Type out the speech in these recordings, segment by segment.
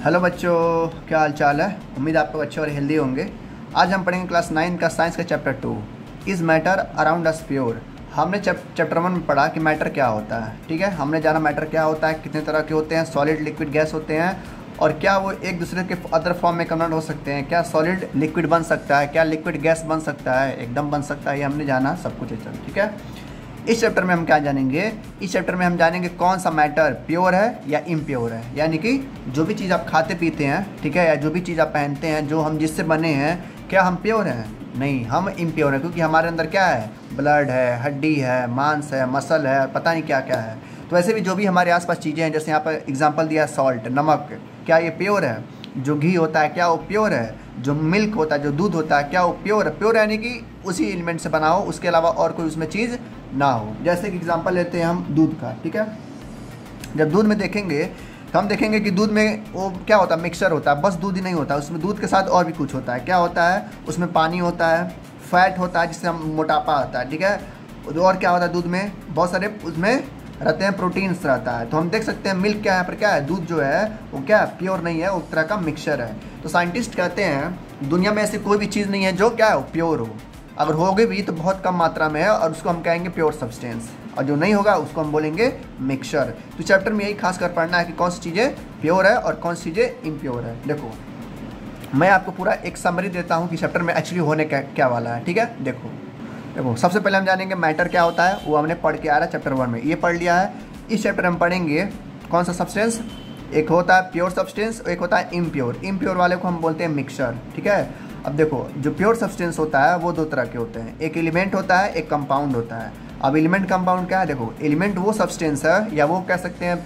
Hello बच्चों, क्या हाल चाल है। उम्मीद आपको अच्छे और हेल्दी होंगे। आज हम पढ़ेंगे क्लास 9 का साइंस का chapter 2 is matter around us pure. हमने चैप्टर 1 में पढ़ा कि मैटर क्या होता है। ठीक है, हमने जाना मैटर क्या होता है, कितने तरह के होते हैं, सॉलिड लिक्विड गैस होते हैं, और क्या वो एक दूसरे के अदर फॉर्म में कन्वर्ट हो सकते हैं, क्या सॉलिड लिक्विड बन सकता है, क्या लिक्विड गैस बन सकता है, एकदम बन सकता है। ये हमने जाना सब कुछ है। ठीक है, इस चैप्टर में हम क्या जानेंगे, इस चैप्टर में हम जानेंगे कौन सा मैटर प्योर है या इम्प्योर है। यानी कि जो भी चीज़ आप खाते पीते हैं, ठीक है, या जो भी चीज़ आप पहनते हैं, जो हम जिससे बने हैं, क्या हम प्योर हैं? नहीं, हम इम्प्योर हैं, क्योंकि हमारे अंदर क्या है, ब्लड है, हड्डी है, मांस है, मसल है, पता नहीं क्या क्या है। तो वैसे भी जो भी हमारे आसपास चीज़ें हैं, जैसे यहाँ पर एग्जाम्पल दिया सॉल्ट, नमक, क्या ये प्योर है? जो घी होता है क्या वो प्योर है? जो मिल्क होता है, जो दूध होता है, क्या वो प्योर है? प्योर यानी कि उसी एलिमेंट से बना हो, उसके अलावा और कोई उसमें चीज़ ना हो। जैसे कि एग्जांपल लेते हैं हम दूध का। ठीक है, जब दूध में देखेंगे तो हम देखेंगे कि दूध में वो क्या होता है, मिक्सचर होता है। बस दूध ही नहीं होता, उसमें दूध के साथ और भी कुछ होता है। क्या होता है? उसमें पानी होता है, फैट होता है जिससे हम मोटापा आता है। ठीक है, और क्या होता है दूध में? बहुत सारे उसमें रहते हैं, प्रोटीन्स रहता है। तो हम देख सकते हैं मिल्क क्या है, यहाँ पर क्या है, दूध जो है वो क्या है, प्योर नहीं है, वो तरह का मिक्सचर है। तो साइंटिस्ट कहते हैं दुनिया में ऐसी कोई भी चीज़ नहीं है जो क्या है, प्योर हो। अगर होगी भी तो बहुत कम मात्रा में है, और उसको हम कहेंगे प्योर सब्सटेंस, और जो नहीं होगा उसको हम बोलेंगे मिक्सचर। तो चैप्टर में यही खास कर पढ़ना है कि कौन सी चीज़ें प्योर है और कौन सी चीज़ें इम्प्योर है। देखो, मैं आपको पूरा एक समरी देता हूँ कि चैप्टर में एक्चुअली होने क्या वाला है। ठीक है, देखो देखो, सबसे पहले हम जानेंगे मैटर क्या होता है, वो हमने पढ़ के आ रहा है चैप्टर 1 में, ये पढ़ लिया है। इस चैप्टर में हम पढ़ेंगे कौन सा सब्सटेंस, एक होता है प्योर सब्सटेंस, एक होता है इम्प्योर। इम्प्योर वाले को हम बोलते हैं मिक्सचर। ठीक है, अब देखो, जो प्योर सब्सटेंस होता है वो दो तरह के होते हैं, एक एलिमेंट होता है, एक कंपाउंड होता है। अब एलिमेंट कंपाउंड क्या है? देखो, एलिमेंट वो सब्सटेंस है, या वो कह सकते हैं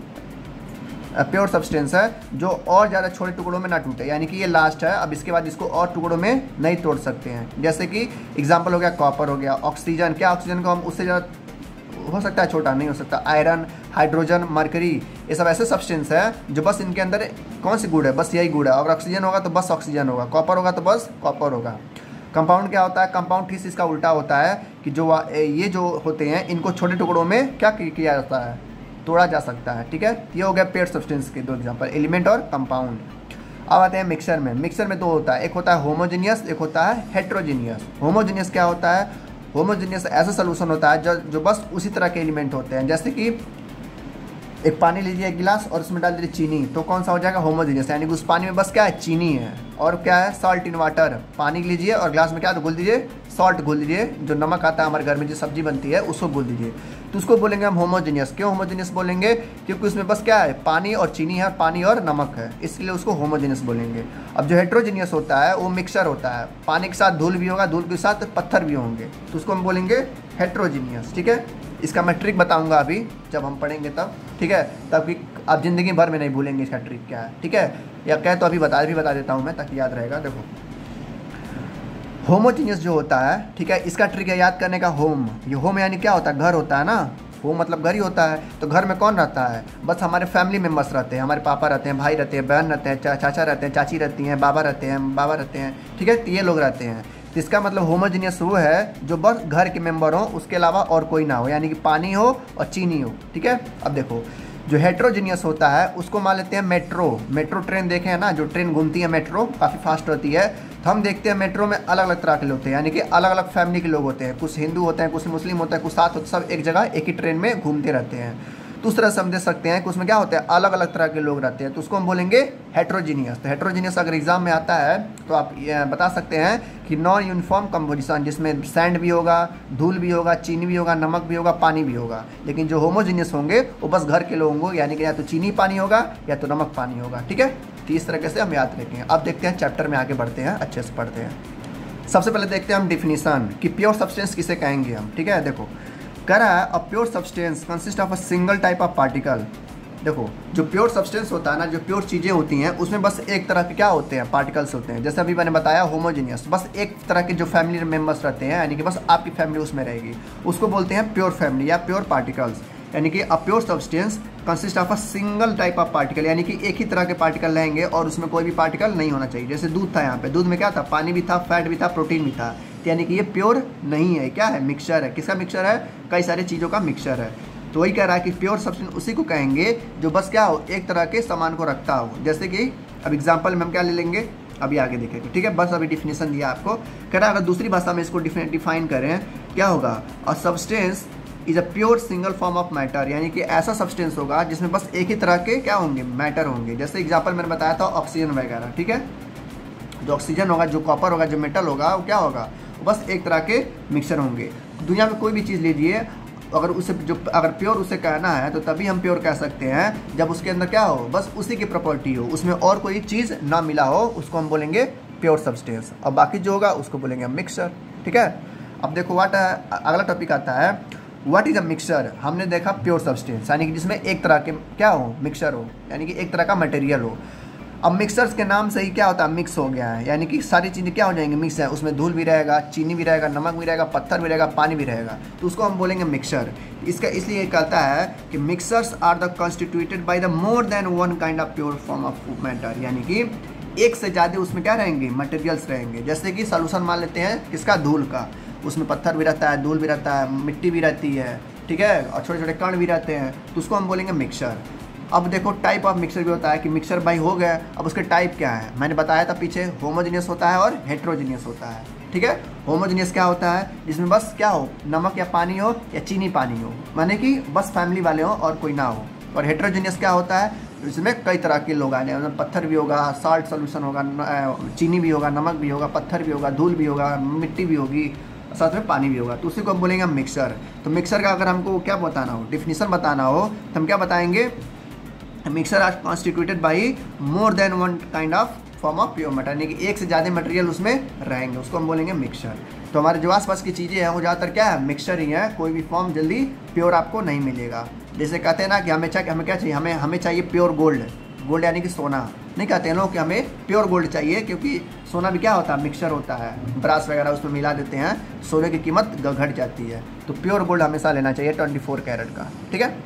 प्योर सब्सटेंस है जो और ज़्यादा छोटे टुकड़ों में ना टूटे, यानी कि ये लास्ट है, अब इसके बाद इसको और टुकड़ों में नहीं तोड़ सकते हैं। जैसे कि एग्जाम्पल हो गया कॉपर हो गया, ऑक्सीजन, क्या ऑक्सीजन को हम उससे ज़्यादा हो सकता है, छोटा नहीं हो सकता। आयरन, हाइड्रोजन, मरकरी, ये सब ऐसे सब्सटेंस है जो बस इनके अंदर कौन सी गुण है, बस यही गुण है। अगर ऑक्सीजन होगा तो बस ऑक्सीजन होगा, कॉपर होगा तो बस कॉपर होगा। कंपाउंड क्या होता है? कंपाउंड ठीक इसका उल्टा होता है कि जो ये जो होते हैं इनको छोटे टुकड़ों में क्या किया जाता है, तोड़ा जा सकता है। ठीक है, ये हो गया पेयर सब्सटेंस के दो एग्जांपल, एलिमेंट और कंपाउंड। अब आते हैं मिक्सर में। मिक्सर में दो होता है, एक होता है होमोजेनियस, एक होता है हेट्रोजेनियस। होमोजेनियस क्या होता है? होमोजेनियस ऐसा सोल्यूशन होता है जो बस उसी तरह के एलिमेंट होते हैं। जैसे कि एक पानी लीजिए, एक गिलास, और उसमें डाल दीजिए चीनी, तो कौन सा हो जाएगा? होमोजेनियस, यानी कि उस पानी में बस क्या है, चीनी है। और क्या है? Salt in water. पानी लीजिए और ग्लास में क्या घोल दीजिए, सॉल्ट घोल दीजिए, जो नमक आता है हमारे घर में जो सब्जी बनती है उसको घोल दीजिए, तो उसको बोलेंगे हम होमोजेनियस। क्यों होमोजेनियस बोलेंगे? क्योंकि उसमें बस क्या है, पानी और चीनी है, पानी और नमक है, इसलिए उसको होमोजेनियस बोलेंगे। अब जो हेट्रोजेनियस होता है वो मिक्सचर होता है, पानी के साथ धूल भी होगा, धूल के साथ पत्थर भी होंगे, तो उसको हम बोलेंगे हेट्रोजेनियस। ठीक है, इसका मैं ट्रिक बताऊंगा अभी जब हम पढ़ेंगे तब। ठीक है, तब कि आप ज़िंदगी भर में नहीं भूलेंगे इसका ट्रिक क्या है। ठीक है, या कह तो अभी बता देता हूँ मैं, ताकि याद रहेगा। देखो, होमोजीनियस जो होता है, ठीक है, इसका ट्रिक है याद करने का, होम। ये होम यानी क्या होता है? घर होता है ना, होम मतलब घर ही होता है। तो घर में कौन रहता है? बस हमारे फैमिली मेम्बर्स रहते हैं, हमारे पापा रहते हैं, भाई रहते हैं, बहन रहते हैं, चाचा रहते हैं, चाची रहती हैं, बाबा रहते हैं। ठीक है, तो ये लोग रहते हैं। तो इसका मतलब होमोजीनियस वो है जो बस घर के मेंबर हो, उसके अलावा और कोई ना हो, यानी कि पानी हो और चीनी हो। ठीक है, अब देखो, जो हेट्रोजीनियस होता है उसको मान लेते हैं मेट्रो ट्रेन देखे हैं ना, जो ट्रेन घूमती है मेट्रो, काफ़ी फास्ट होती है। तो हम देखते हैं मेट्रो में अलग अलग तरह के लोग होते हैं, यानी कि अलग अलग फैमिली के लोग होते हैं, कुछ हिंदू होते हैं, कुछ मुस्लिम होते हैं, कुछ साथ होते, सब एक जगह एक ही ट्रेन में घूमते रहते हैं। तो उस तरह समझ सकते हैं कि उसमें क्या होता है, अलग अलग तरह के लोग रहते हैं, तो उसको हम बोलेंगे हेट्रोजीनियस। तो हेट्रोजीनियस अगर एग्जाम में आता है तो आप बता सकते हैं कि नॉन यूनिफॉर्म कंपोजिशन, जिसमें सैंड भी होगा, धूल भी होगा, चीनी भी होगा, नमक भी होगा, पानी भी होगा। लेकिन जो होमोजीनियस होंगे वो बस घर के लोग होंगे, यानी कि या तो चीनी पानी होगा या तो नमक पानी होगा। ठीक है, तो इस तरीके से हम याद रखेंगे। अब देखते हैं चैप्टर में आगे बढ़ते हैं, अच्छे से पढ़ते हैं। सबसे पहले देखते हैं हम डिफिनीशन कि प्योर सब्सटेंस किसे कहेंगे हम। ठीक है, देखो, कह रहा है a pure substance consist of a single type of particle. देखो, जो प्योर सब्सटेंस होता है ना, जो प्योर चीज़ें होती हैं, उसमें बस एक तरह के क्या होते हैं, पार्टिकल्स होते हैं। जैसे अभी मैंने बताया होमोजीनियस, बस एक तरह के जो फैमिली मेम्बर्स रहते हैं, यानी कि बस आपकी फैमिली उसमें रहेगी, उसको बोलते हैं प्योर फैमिली या प्योर पार्टिकल्स। यानी कि a pure substance consist of a single type of particle, यानी कि एक ही तरह के पार्टिकल रहेंगे और उसमें कोई भी पार्टिकल नहीं होना चाहिए। जैसे दूध था, यहाँ पे दूध में क्या था, पानी भी था, फैट भी था, प्रोटीन भी था, यानी कि ये प्योर नहीं है, क्या है, मिक्सचर है। किसका मिक्सचर है? कई सारी चीज़ों का मिक्सचर है। तो वही कह रहा है कि प्योर सब्सटेंस उसी को कहेंगे जो बस क्या हो, एक तरह के सामान को रखता हो। जैसे कि अब एग्जांपल में हम क्या ले लेंगे, अभी आगे देखेंगे, ठीक है। बस अभी डिफिनेशन दिया आपको, कह रहा है अगर दूसरी भाषा में इसको डिफाइन करें क्या होगा, a substance is a pure single form of matter, यानी कि ऐसा सब्सटेंस होगा जिसमें बस एक ही तरह के क्या होंगे, मैटर होंगे। जैसे एग्जांपल मैंने बताया था ऑक्सीजन वगैरह, ठीक है। जो ऑक्सीजन होगा, जो कॉपर होगा, जो मेटल होगा, वो क्या होगा, बस एक तरह के मिक्सचर होंगे। दुनिया में कोई भी चीज़ लीजिए, अगर उसे अगर प्योर उसे कहना है तो तभी हम प्योर कह सकते हैं जब उसके अंदर क्या हो, बस उसी की प्रॉपर्टी हो, उसमें और कोई चीज़ ना मिला हो, उसको हम बोलेंगे प्योर सब्सटेंस। और बाकी जो होगा उसको बोलेंगे हम मिक्सचर, ठीक है। अब देखो अगला टॉपिक आता है व्हाट इज अ मिक्सचर। हमने देखा प्योर सब्सटेंस यानी कि जिसमें एक तरह के क्या हो, मिक्सचर हो, यानी कि एक तरह का मटेरियल हो। अब मिक्सचर्स के नाम से ही क्या होता है, मिक्स हो गया है, यानी कि सारी चीज़ें क्या हो जाएंगी, मिक्स है। उसमें धूल भी रहेगा, चीनी भी रहेगा, नमक भी रहेगा, पत्थर भी रहेगा, पानी भी रहेगा, तो उसको हम बोलेंगे मिक्सचर। इसका इसलिए कहता है कि mixtures are the constituted by the more than one kind of pure form of matter, यानी कि एक से ज़्यादा उसमें क्या रहेंगे, मटेरियल्स रहेंगे। जैसे कि सॉल्यूशन मान लेते हैं किसका, धूल का, उसमें पत्थर भी रहता है, धूल भी रहता है, मिट्टी भी रहती है, ठीक है, और छोटे छोटे कण भी रहते हैं, तो उसको हम बोलेंगे मिक्सचर। अब देखो टाइप ऑफ मिक्सचर भी होता है कि मिक्सचर भाई हो गया, अब उसके टाइप क्या है, मैंने बताया था पीछे, होमोजेनियस होता है और हेट्रोजेनियस होता है, ठीक है। होमोजेनियस क्या होता है, जिसमें बस क्या हो, नमक या पानी हो या चीनी पानी हो, माने कि बस फैमिली वाले हो और कोई ना हो। और हेट्रोजेनियस क्या होता है, इसमें कई तरह के लोग आ जाए, मतलब पत्थर भी होगा, साल्ट सोल्यूशन होगा, चीनी भी होगा, नमक भी होगा, पत्थर भी होगा, धूल भी होगा, मिट्टी भी होगी, साथ में पानी भी होगा, तो उसी को हम बोलेंगे मिक्सचर। तो मिक्सचर का अगर हमको क्या बताना हो, डिफिनीशन बताना हो, तो हम क्या बताएंगे, mixture are constituted by more than one kind of form of pure matter, यानी कि एक से ज़्यादा मटेरियल उसमें रहेंगे, उसको हम बोलेंगे मिक्सचर। तो हमारे जो आसपास की चीज़ें हैं वो ज़्यादातर क्या है, मिक्सचर ही है, कोई भी फॉर्म जल्दी प्योर आपको नहीं मिलेगा। जैसे कहते हैं ना कि हमें क्या चाहिए, हमें चाहिए प्योर गोल्ड, गोल्ड यानी कि सोना, नहीं कहते हैं लोग कि हमें प्योर गोल्ड चाहिए, क्योंकि सोना भी क्या होता है, मिक्सचर होता है, ब्रास वगैरह उसमें मिला देते हैं, सोने की कीमत घट जाती है। तो प्योर गोल्ड हमेशा लेना चाहिए 24 कैरेट का, ठीक है।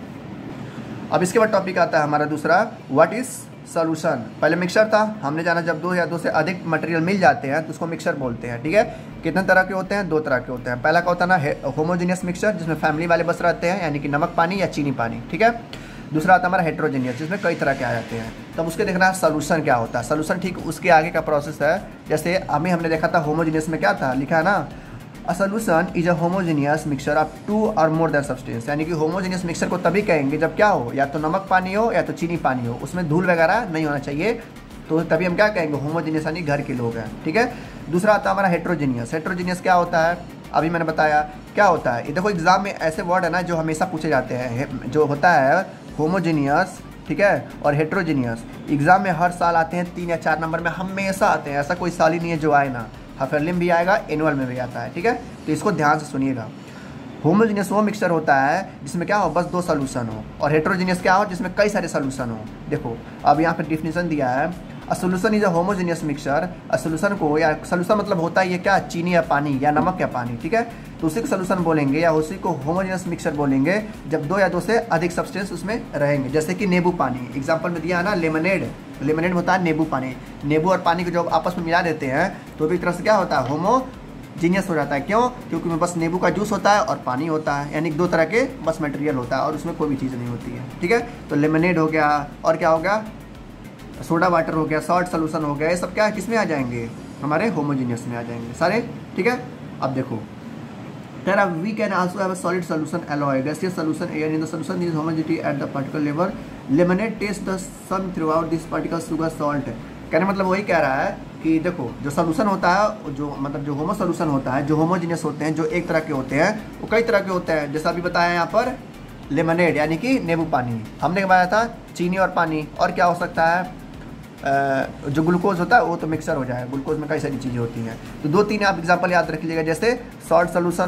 अब इसके बाद टॉपिक आता है हमारा दूसरा, व्हाट इज सॉल्यूशन। पहले मिक्सचर था, हमने जाना जब दो या दो से अधिक मटेरियल मिल जाते हैं तो उसको मिक्सचर बोलते हैं, ठीक है। कितने तरह के होते हैं, दो तरह के होते हैं। पहला क्या होता है ना, होमोजेनियस मिक्सचर, जिसमें फैमिली वाले बस रहते हैं, यानी कि नमक पानी या चीनी पानी, ठीक है। दूसरा आता है हमारा हेट्रोजेनियस, जिसमें कई तरह के आ जाते हैं। तब उसके देखना है सॉल्यूशन क्या होता है। सॉल्यूशन ठीक उसके आगे का प्रोसेस है। जैसे हमने देखा था होमोजेनियस में क्या था, लिखा है ना, a solution is a homogeneous mixture of two or more then substance, यानी कि होमोजेनियस मिक्सचर को तभी कहेंगे जब क्या हो, या तो नमक पानी हो या तो चीनी पानी हो, उसमें धूल वगैरह नहीं होना चाहिए, तो तभी हम क्या कहेंगे, होमोजेनियस, यानी घर के लोग हैं, ठीक है। दूसरा आता है हमारा हेट्रोजेनियस। हेट्रोजेनियस क्या होता है, अभी मैंने बताया क्या होता है। ये देखो एग्जाम में ऐसे वर्ड है ना जो हमेशा पूछे जाते हैं, जो होता है होमोजेनियस, ठीक है, और हेट्रोजेनियस, एग्जाम में हर साल आते हैं 3 या 4 नंबर में हमेशा आते हैं, ऐसा कोई साल ही नहीं है जो आए ना, हाफरली में भी आएगा, एनुअल में भी आता है, ठीक है। तो इसको ध्यान से सुनिएगा। होमोजेनियस वो मिक्सचर होता है जिसमें क्या हो, बस 2 सॉल्यूशन हो, और हेट्रोजेनियस क्या हो, जिसमें कई सारे सॉल्यूशन हो। देखो अब यहाँ पर डिफिनेशन दिया है, a solution is a homogeneous mixture. A solution को, या सॉल्यूशन मतलब होता है ये क्या, चीनी या पानी या नमक या पानी, ठीक है। तो उसी को सॉल्यूशन बोलेंगे या उसी को होमोजेनियस मिक्सचर बोलेंगे जब 2 या 2 से अधिक सब्सटेंस उसमें रहेंगे। जैसे कि नींबू पानी, एग्जाम्पल में दिया है ना, लेमनेड, लेमनेड होता है नींबू पानी। नींबू और पानी को जब आपस में मिला देते हैं तो भी एक तरह से क्या होता है, होमोजीनियस हो जाता है। क्यों, क्योंकि में बस नींबू का जूस होता है और पानी होता है, यानी 2 तरह के बस मटेरियल होता है और उसमें कोई भी चीज़ नहीं होती है, ठीक है। तो लेमनेड हो गया, और क्या हो गया, सोडा वाटर हो गया, सॉल्ट सोल्यूशन हो गया, ये सब क्या किस में आ जाएंगे, हमारे होमोजीनियस में आ जाएंगे सारे, ठीक है। अब देखो कह रहा we can also have a solid solution alloy, gaseous solution air in the solution is homogeneity at the particle level, lemonade taste the same throughout this particle sugar salt. कहने मतलब वही कह रहा है कि देखो जो सोल्यूशन होता है, जो मतलब जो होमो सोल्यूशन होता है, जो होमोजीनियस होते हैं, जो एक तरह के होते हैं, वो कई तरह के होते हैं। जैसा अभी बताया यहाँ पर लेमनेड यानी कि नींबू पानी, हमने बताया था चीनी और पानी, और क्या हो सकता है, जो ग्लूकोज होता है वो तो मिक्सर हो जाए, ग्लूकोज में कई सारी चीज़ें होती हैं। तो 2-3 आप एग्जांपल याद रख लीजिएगा, जैसे सॉल्ट सोल्यूशन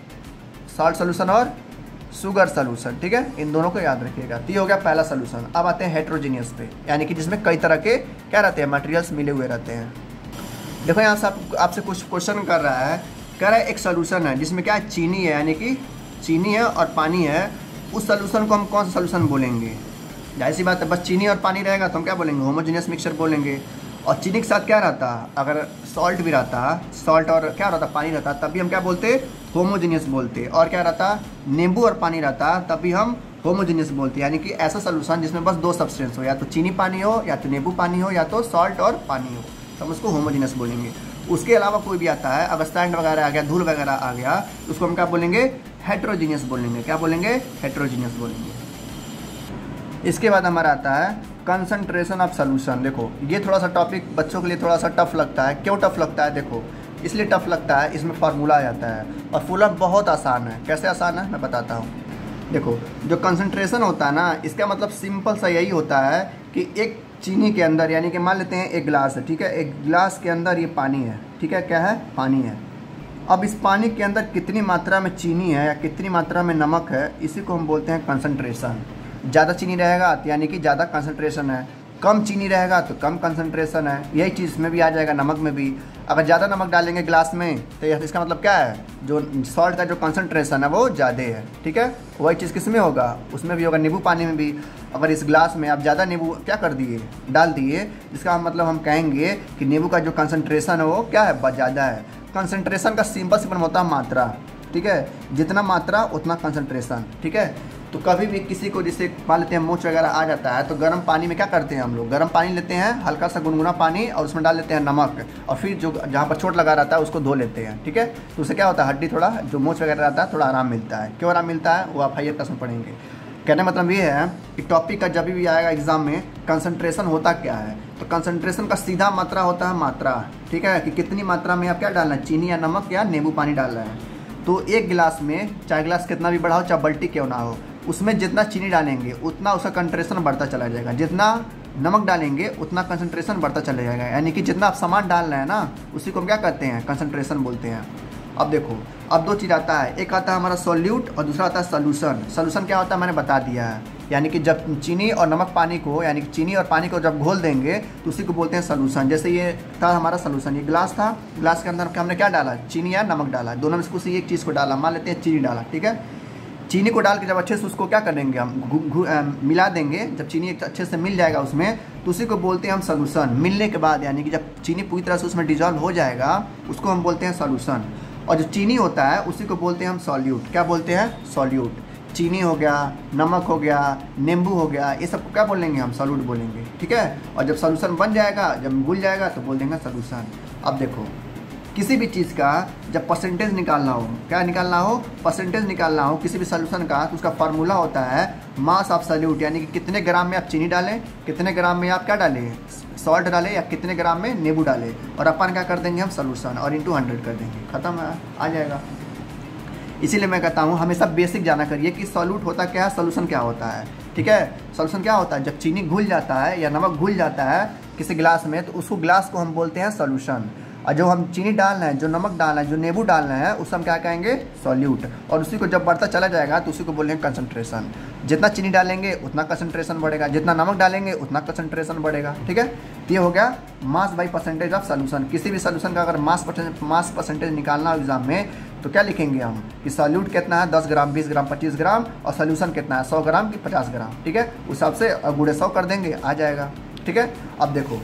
और शुगर सोल्यूशन, ठीक है, इन दोनों को याद रखिएगा। तो ये हो गया पहला सोल्यूशन। अब आते हैं हेट्रोजीनियस पे, यानी कि जिसमें कई तरह के क्या रहते हैं, मटेरियल्स मिले हुए रहते हैं। देखो यहाँ से आपसे कुछ क्वेश्चन कर रहा है, कह रहा है एक सोल्यूशन है जिसमें क्या चीनी है, यानी कि चीनी है और पानी है, उस सोल्यूशन को हम कौन सा सोल्यूशन बोलेंगे। जाहिर सी बात है, बस चीनी और पानी रहेगा तो हम क्या बोलेंगे, होमोजेनियस मिक्सचर बोलेंगे। और चीनी के साथ क्या रहता, अगर सॉल्ट भी रहता, सॉल्ट और क्या रहता, पानी रहता, तब भी हम क्या बोलते, होमोजीनियस बोलते। और क्या रहता, नींबू और पानी रहता, तब भी हम होमोजीनियस बोलते। यानी कि ऐसा सोल्यूशन जिसमें बस दो सब्सटेंस हो, या तो चीनी पानी हो, या तो नींबू पानी हो, या तो सॉल्ट और पानी हो, तो हम उसको होमोजीनियस बोलेंगे। उसके अलावा कोई भी आता है, अगर सैंड वगैरह आ गया, धूल वगैरह आ गया, तो उसको हम क्या बोलेंगे, हेट्रोजीनियस बोलेंगे। क्या बोलेंगे, हेट्रोजीनियस बोलेंगे। इसके बाद हमारा आता है कंसंट्रेशन ऑफ सोल्यूशन। देखो ये थोड़ा सा टॉपिक बच्चों के लिए थोड़ा सा टफ लगता है। क्यों टफ लगता है, देखो इसलिए टफ लगता है, इसमें फार्मूला आ जाता है और फॉर्मूला बहुत आसान है। कैसे आसान है मैं बताता हूँ। देखो जो कंसंट्रेशन होता है ना, इसका मतलब सिंपल सा यही होता है कि एक चीनी के अंदर, यानी कि मान लेते हैं एक गिलास है, ठीक है, एक गिलास के अंदर ये पानी है, ठीक है, क्या है, पानी है। अब इस पानी के अंदर कितनी मात्रा में चीनी है या कितनी मात्रा में नमक है, इसी को हम बोलते हैं कंसंट्रेशन। ज़्यादा चीनी रहेगा तो यानी कि ज़्यादा कंसंट्रेशन है, कम चीनी रहेगा तो कम कंसंट्रेशन है। यही चीज़ में भी आ जाएगा, नमक में भी। अगर ज़्यादा नमक डालेंगे गिलास में तो इसका मतलब क्या है, जो सॉल्ट का जो कंसंट्रेशन है वो ज़्यादा है, ठीक है। वही चीज़ किस में होगा, उसमें भी होगा, नींबू पानी में भी। अगर इस गिलास में आप ज़्यादा नींबू क्या कर दिए, डाल दिए, जिसका मतलब हम कहेंगे कि नींबू का जो कंसंट्रेशन है वो क्या है, ज़्यादा है। कंसंट्रेशन का सिंपल होता है मात्रा, ठीक है, जितना मात्रा उतना कंसंट्रेशन, ठीक है। तो कभी भी किसी को जैसे मान लेते हैं मोच वगैरह आ जाता है, तो गर्म पानी में क्या करते हैं हम लोग, गर्म पानी लेते हैं, हल्का सा गुनगुना पानी, और उसमें डाल लेते हैं नमक, और फिर जो जहाँ पर चोट लगा रहता है उसको धो लेते हैं, ठीक है। तो उससे क्या होता है, हड्डी थोड़ा जो मोच वगैरह रहता है थोड़ा आराम मिलता है। क्यों आराम मिलता है, वो आप हायर क्लास में पढ़ेंगे। कहने मतलब ये है कि टॉपिक का जब भी आएगा एग्जाम में, कंसंट्रेशन होता क्या है, तो कंसंट्रेशन का सीधा मात्रा होता है मात्रा, ठीक है, कि कितनी मात्रा में आप क्या डालना है, चीनी या नमक या नींबू पानी डाल रहे हैं। तो एक गिलास में, चाहे गिलास कितना भी बड़ा हो, चाहे बल्टी क्यों ना हो, उसमें जितना चीनी डालेंगे उतना उसका कंसंट्रेशन बढ़ता चला जाएगा, जितना नमक डालेंगे उतना कंसंट्रेशन बढ़ता चला जाएगा। यानी कि जितना आप सामान डाल रहे हैं ना, उसी को हम क्या कहते हैं, कंसंट्रेशन बोलते हैं। अब देखो, अब दो चीज़ आता है, एक आता है हमारा सॉल्यूट और दूसरा आता है सोल्यूशन। सोल्यूशन क्या होता है मैंने बता दिया है, यानी कि जब चीनी और नमक पानी को, यानी कि चीनी और पानी को जब घोल देंगे तो उसी को बोलते हैं सोल्यूशन। जैसे ये था हमारा सोल्यूशन, ये गिलास था, गिलास के अंदर हमने क्या डाला, चीनी या नमक डाला, दोनों में से किसी एक चीज़ को डाला, मान लेते हैं चीनी डाला, ठीक है। चीनी को डाल के जब अच्छे से उसको क्या करेंगे हम, मिला देंगे। जब चीनी अच्छे से मिल जाएगा उसमें, तो उसी को बोलते हैं हम सोल्यूशन। मिलने के बाद यानी कि जब चीनी पूरी तरह से उसमें डिजॉल्व हो जाएगा, उसको हम बोलते हैं सोल्यूशन। और जो चीनी होता है उसी को बोलते हैं हम सॉल्यूट। क्या बोलते हैं, सॉल्यूट। चीनी हो गया, नमक हो गया, नींबू हो गया, ये सबको क्या बोलेंगे हम, सॉल्यूट बोलेंगे, ठीक है। और जब सोल्यूशन बन जाएगा, जब घुल जाएगा, तो बोल देंगे सोल्यूशन। अब देखो किसी भी चीज़ का जब परसेंटेज निकालना हो, क्या निकालना हो, परसेंटेज निकालना हो किसी भी सोल्यूशन का, तो उसका फार्मूला होता है मास ऑफ सॉल्यूट। यानी कि कितने ग्राम में आप चीनी डालें, कितने ग्राम में आप क्या डालें, सॉल्ट डालें, या कितने ग्राम में नींबू डालें, और अपन क्या कर देंगे हम, सोल्यूशन, और इंटू 100 कर देंगे, खत्म आ जाएगा। इसीलिए मैं कहता हूँ हमेशा बेसिक जाना करिए कि सॉल्यूट होता क्या है, सोल्यूशन क्या होता है, ठीक है। सोल्यूशन क्या होता है, जब चीनी घुल जाता है या नमक घुल जाता है किसी गिलास में, तो उसको गिलास को हम बोलते हैं सोल्यूशन। और जो हम चीनी डाल रहे हैं, जो नमक डाल रहे हैं, जो नींबू डाल रहे हैं, उसको हम क्या कहेंगे, सॉल्यूट। और उसी को जब बढ़ता चला जाएगा तो उसी को बोलेंगे कंसंट्रेशन। जितना चीनी डालेंगे उतना कंसंट्रेशन बढ़ेगा, जितना नमक डालेंगे उतना कंसंट्रेशन बढ़ेगा, ठीक है। तो ये हो गया mass by percentage of solution. किसी भी सोल्यूशन का अगर मास परसेंटेज निकालना हो एग्जाम में, तो क्या लिखेंगे हम कि सॉल्यूट कितना है, 10 ग्राम, 20 ग्राम, 25 ग्राम, और सोल्यूशन कितना है, 100 ग्राम की 50 ग्राम, ठीक है। उस हिसाब से गुणे 100 कर देंगे, आ जाएगा, ठीक है। अब देखो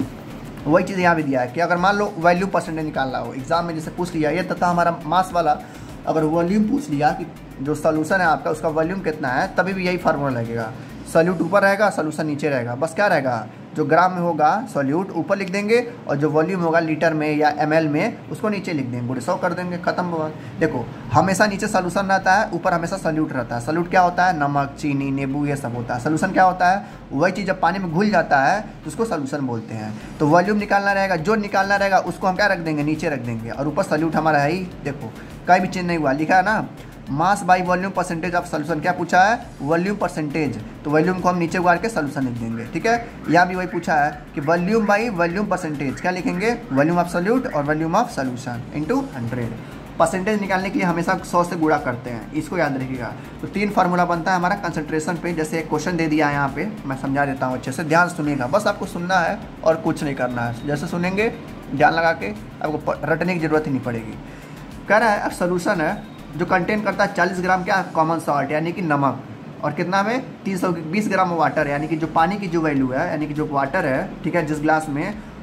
वही चीज़ यहाँ भी दिया है कि अगर मान लो वॉल्यूम परसेंटेज निकालना हो एग्जाम में, जैसे पूछ लिया ये तथा हमारा मास वाला, अगर वॉल्यूम पूछ लिया कि जो सोल्यूशन है आपका उसका वॉल्यूम कितना है, तभी भी यही फार्मूला लगेगा। सॉल्यूट ऊपर रहेगा, सोल्यूशन नीचे रहेगा। बस क्या रहेगा, जो ग्राम में होगा सॉल्यूट ऊपर लिख देंगे, और जो वॉल्यूम होगा लीटर में या ml में, उसको नीचे लिख देंगे, गुणे 100 कर देंगे, खत्म बात। देखो हमेशा नीचे सोल्यूशन रहता है, ऊपर हमेशा सॉल्यूट रहता है। सॉल्यूट क्या होता है, नमक, चीनी, नींबू, ये सब होता है। सोल्यूशन क्या होता है, वही चीज़ जब पानी में घुल जाता है तो उसको सोल्यूशन बोलते हैं। तो वॉल्यूम निकालना रहेगा, जो निकालना रहेगा उसको हम क्या रख देंगे, नीचे रख देंगे, और ऊपर सॉल्यूट हमारा है ही। देखो कहीं भी चेंज नहीं हुआ, लिखा है ना, mass by volume percentage of solution. क्या पूछा है, वॉल्यूम परसेंटेज, तो वॉल्यूम को हम नीचे उगाड़ के सोल्यूशन लिख देंगे, ठीक है। यहाँ भी वही पूछा है कि वॉल्यूम बाई वॉल्यूम परसेंटेज, क्या लिखेंगे, वॉल्यूम ऑफ सोल्यूट और volume of solution into 100। Percentage निकालने के लिए हमेशा 100 से गुणा करते हैं, इसको याद रखिएगा। तो 3 फार्मूला बनता है हमारा कंसंट्रेशन पे। जैसे एक क्वेश्चन दे दिया है यहाँ पे, मैं समझा देता हूँ, अच्छे से ध्यान सुनिएगा, बस आपको सुनना है और कुछ नहीं करना है। जैसे सुनेंगे ध्यान लगा के, आपको रटने की जरूरत ही नहीं पड़ेगी। कह रहा है सोल्यूशन है जो कंटेन करता है 40 ग्राम क्या, कॉमन सॉल्ट यानी कि नमक, और कितना में 320 ग्राम वाटर, यानी कि जो पानी की जो वैल्यू है, यानी कि जो वाटर है, ठीक है, जिस गिलास में,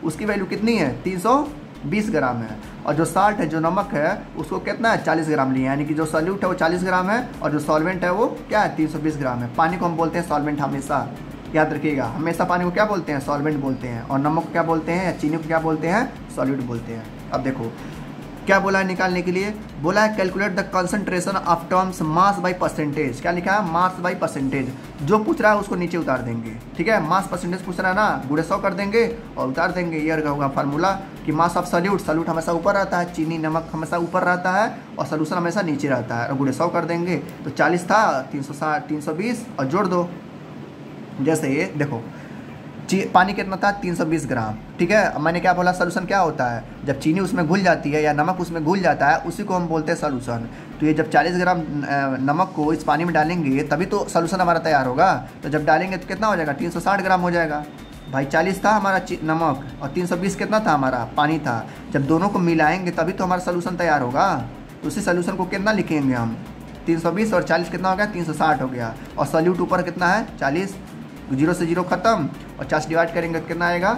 उसकी वैल्यू कितनी है 320 ग्राम है। और जो साल्ट है, जो नमक है, उसको कितना है 40 ग्राम लिया, यानी कि जो सॉल्यूट है वो 40 ग्राम है और जो सॉल्वेंट है वो क्या है 320 ग्राम है। पानी को हम बोलते हैं सॉल्वेंट, हमेशा याद रखिएगा, हमेशा पानी को क्या बोलते हैं सॉल्वेंट बोलते हैं, और नमक को क्या बोलते हैं या चीनी को क्या बोलते हैं सॉल्यूट बोलते हैं। अब देखो क्या बोला है निकालने के लिए, बोला है calculate the concentration of terms mass by percentage. क्या लिखा है मास बाई परसेंटेज। जो पूछ रहा है उसको नीचे उतार देंगे, ठीक है। मास परसेंटेज पूछ रहा है ना, गुणे 100 कर देंगे और उतार देंगे। ये होगा फार्मूला कि मास ऑफ सॉल्यूट हमेशा ऊपर रहता है, चीनी नमक हमेशा ऊपर रहता है और सोल्यूशन हमेशा नीचे रहता है, और गुणे 100 कर देंगे। तो 40 था 360 320 और जोड़ दो। जैसे ये देखो पानी कितना था 320 ग्राम, ठीक है। अब मैंने क्या बोला सोल्यूशन क्या होता है, जब चीनी उसमें घुल जाती है या नमक उसमें घुल जाता है उसी को हम बोलते हैं सोल्यूशन। तो ये जब 40 ग्राम नमक को इस पानी में डालेंगे तभी तो सोल्यूशन हमारा तैयार होगा। तो जब डालेंगे तो कितना हो जाएगा 360 ग्राम हो जाएगा। भाई 40 था हमारा नमक और 320 कितना था हमारा पानी था। जब दोनों को मिलाएंगे तभी तो हमारा सोल्यूशन तैयार होगा। तो उसी सोल्यूशन को कितना लिखेंगे हम 320 और 40 कितना हो गया 360 हो गया। और सॉल्यूट ऊपर कितना है 40, 0 से 0 खत्म और 40 डिवाइड करेंगे तो कितना आएगा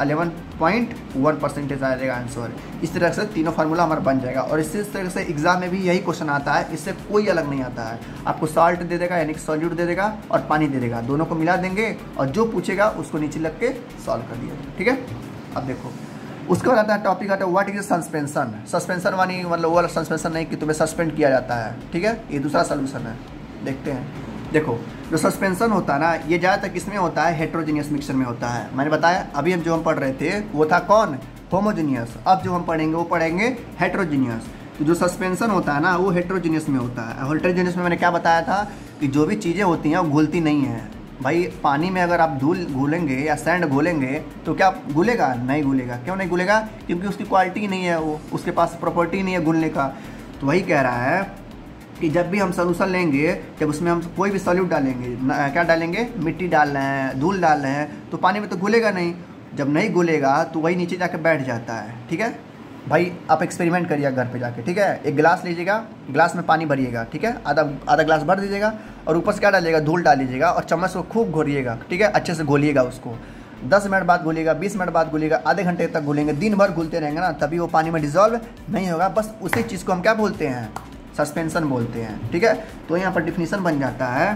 11.1% आ जाएगा आंसर। इस तरह से तीनों फार्मूला हमारा बन जाएगा। और इसी तरह से एग्जाम में भी यही क्वेश्चन आता है, इससे कोई अलग नहीं आता है। आपको साल्ट दे देगा यानी कि सॉल्यूट दे देगा और पानी दे देगा, दोनों को मिला देंगे और जो पूछेगा उसको नीचे लग के सॉल्व कर दिया, ठीक है। अब देखो उसके बाद आता है टॉपिक आता है व्हाट इज सस्पेंशन। सस्पेंशन मानी मतलब वो वाला सस्पेंशन नहीं कि तुम्हें सस्पेंड किया जाता है, ठीक है। ये दूसरा सोल्यूशन है, देखते हैं। देखो जो सस्पेंशन होता है ना ये ज़्यादातर किसमें होता है हेट्रोजीनियस मिक्सचर में होता है। मैंने बताया अभी हम जो हम पढ़ रहे थे वो था कौन होमोजीनियस। अब जो हम पढ़ेंगे वो पढ़ेंगे हेट्रोजीनियस। तो जो सस्पेंशन होता है ना वो हेट्रोजीनियस में होता है। हेट्रोजीनियस में मैंने क्या बताया था कि जो भी चीज़ें होती हैं वो घुलती नहीं हैं। भाई पानी में अगर आप धूल घोलेंगे या सैंड घोलेंगे तो क्या घुलेगा, नहीं घुलेगा। क्यों नहीं घुलेगा, क्योंकि उसकी क्वालिटी नहीं है, वो उसके पास प्रॉपर्टी नहीं है घुलने का। तो वही कह रहा है कि जब भी हम सोल्यूशन लेंगे, जब उसमें हम कोई भी सॉल्यूट डालेंगे, क्या डालेंगे मिट्टी डाल रहे हैं, धूल डाल रहे हैं, तो पानी में तो घुलेगा नहीं। जब नहीं घुलेगा तो वही नीचे जाके बैठ जाता है, ठीक है। भाई आप एक्सपेरिमेंट करिए घर पे जाके, ठीक है। एक गिलास लीजिएगा, गिलास में पानी भरिएगा, ठीक है। आधा गिलास भर दीजिएगा और ऊपर से क्या डालिएगा धूल डाल लीजिएगा और चम्मच को खूब घोलिएगा, ठीक है। अच्छे से घोलिएगा उसको। 10 मिनट बाद घुलेगा, 20 मिनट बाद घुलेगा, आधे घंटे तक घुलेंगे, दिन भर घुलते रहेंगे ना, तभी वो पानी में डिजॉल्व नहीं होगा। बस उसी चीज़ को हम क्या बोलते हैं सस्पेंशन बोलते हैं, ठीक है। तो यहाँ पर डिफिनीशन बन जाता है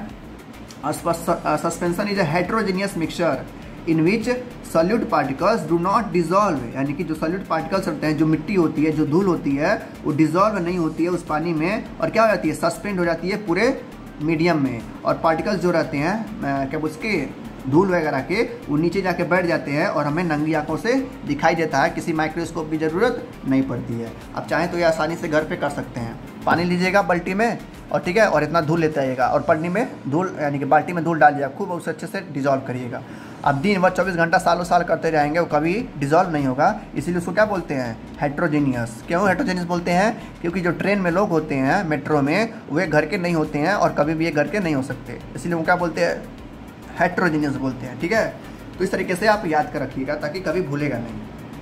suspension is a heterogeneous mixture in which solute particles do not dissolve. यानी कि जो सॉल्यूट पार्टिकल्स होते हैं, जो मिट्टी होती है, जो धूल होती है, वो डिजॉल्व नहीं होती है उस पानी में और क्या हो जाती है सस्पेंड हो जाती है पूरे मीडियम में। और पार्टिकल्स जो रहते हैं क्या उसके धूल वगैरह के, वो नीचे जाके बैठ जाते हैं और हमें नंगी आंखों से दिखाई देता है, किसी माइक्रोस्कोप की ज़रूरत नहीं पड़ती है। आप चाहें तो ये आसानी से घर पे कर सकते हैं। पानी लीजिएगा बाल्टी में और ठीक है, और इतना धूल लेते आइएगा और पन्नी में धूल यानी कि बाल्टी में धूल डाल दिया, खूब उसे अच्छे से डिजॉल्व करिएगा। अब दिन भर 24 घंटा सालों साल करते जाएंगे, वो कभी डिजॉल्व नहीं होगा। इसीलिए उसको क्या बोलते हैं हेट्रोजीनियस। क्यों हेट्रोजीनियस बोलते हैं, क्योंकि जो ट्रेन में लोग होते हैं मेट्रो में, वे घर के नहीं होते हैं और कभी भी ये घर के नहीं हो सकते, इसलिए वो क्या बोलते हैं हेट्रोजीनियस बोलते हैं, ठीक है। तो इस तरीके से आप याद कर रखिएगा ताकि कभी भूलेगा नहीं।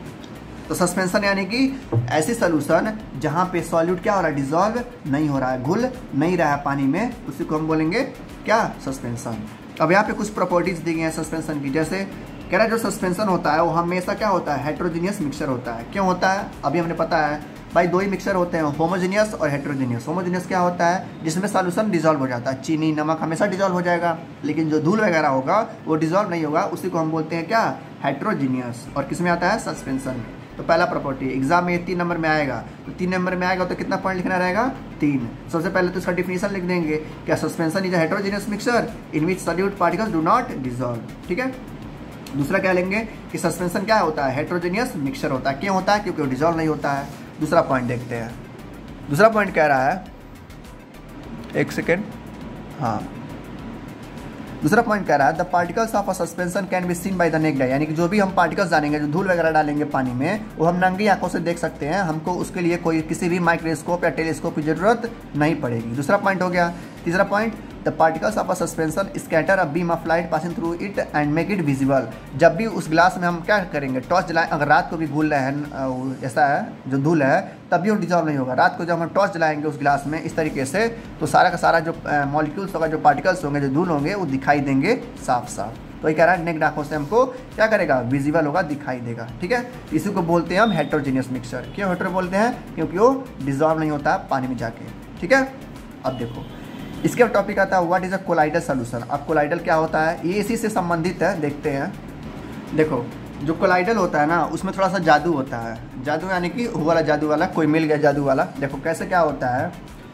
तो सस्पेंशन यानी कि ऐसी सोल्यूशन जहाँ पे सॉल्यूट क्या हो रहा है डिजॉल्व नहीं हो रहा है, घुल नहीं रहा है पानी में, उसी को हम बोलेंगे क्या सस्पेंशन। अब यहाँ पे कुछ प्रॉपर्टीज दी गई हैं सस्पेंशन की। जैसे कह रहा है जो सस्पेंशन होता है वो हमेशा क्या होता है हेट्रोजीनियस मिक्सचर होता है। क्यों होता है अभी हमने पता है भाई, दो ही मिक्सचर होते हैं होमोजीनियस और हेट्रोजीनियस। होमोजीनियस क्या होता है जिसमें सॉल्यूशन डिजॉल्व हो जाता है, चीनी नमक हमेशा डिजॉल्व हो जाएगा, लेकिन जो धूल वगैरह होगा वो डिजॉल्व नहीं होगा, उसी को हम बोलते हैं क्या हेट्रोजीनियस। और किस में आता है सस्पेंशन में। तो पहला प्रॉपर्टी एग्जाम में 3 नंबर में आएगा, तो 3 नंबर में आएगा तो कितना पॉइंट लिखना रहेगा 3। सबसे पहले तो इसका डिफिनीशन लिख देंगे क्या suspension is a heterogeneous mixture in which solute particles do not dissolve, ठीक है। दूसरा क्या लेंगे कि सस्पेंशन क्या होता है हेट्रोजीनियस मिक्सचर होता है। क्यों होता है, क्योंकि वो डिजॉल्व नहीं होता है। दूसरा पॉइंट देखते हैं। दूसरा पॉइंट कह रहा है, एक सेकेंड, हाँ, दूसरा पॉइंट कह रहा है the particles of a suspension can be seen by the naked eye. यानी कि जो भी हम पार्टिकल्स डालेंगे, जो धूल वगैरह डालेंगे पानी में, वो हम नंगी आंखों से देख सकते हैं, हमको उसके लिए कोई किसी भी माइक्रोस्कोप या टेलीस्कोप की जरूरत नहीं पड़ेगी। दूसरा पॉइंट हो गया। तीसरा point the particles of a suspension scatter a beam of light passing through it and make it visible. जब भी उस ग्लास में हम क्या करेंगे टॉर्च जलाएं, अगर रात को भी घूल रहे हैं ऐसा है जो धूल है, तब भी वो डिजॉल्व नहीं होगा। रात को जब हम टॉर्च जलाएंगे उस ग्लास में इस तरीके से, तो सारा का सारा जो मॉलिक्यूल्स होगा, जो पार्टिकल्स होंगे, जो धूल होंगे, वो दिखाई देंगे साफ साफ। तो ये कह रहा है नेक्ड आंखों से हमको क्या करेगा, विजिबल होगा, दिखाई देगा। ठीक है, इसी को बोलते हैं हम हेटेरोजेनियस मिक्सचर। क्यों हेटेरो बोलते हैं, क्योंकि वो डिजॉल्व नहीं होता पानी में जाके। ठीक है, अब देखो इसके टॉपिक आता है what is a colloidal solution. अब कोलाइडल क्या होता है, ये इसी से संबंधित है, देखते हैं। देखो जो कोलाइडल होता है ना, उसमें थोड़ा सा जादू होता है। जादू यानी कि वो वाला जादू वाला, कोई मिल गया जादू वाला। देखो कैसे क्या होता है,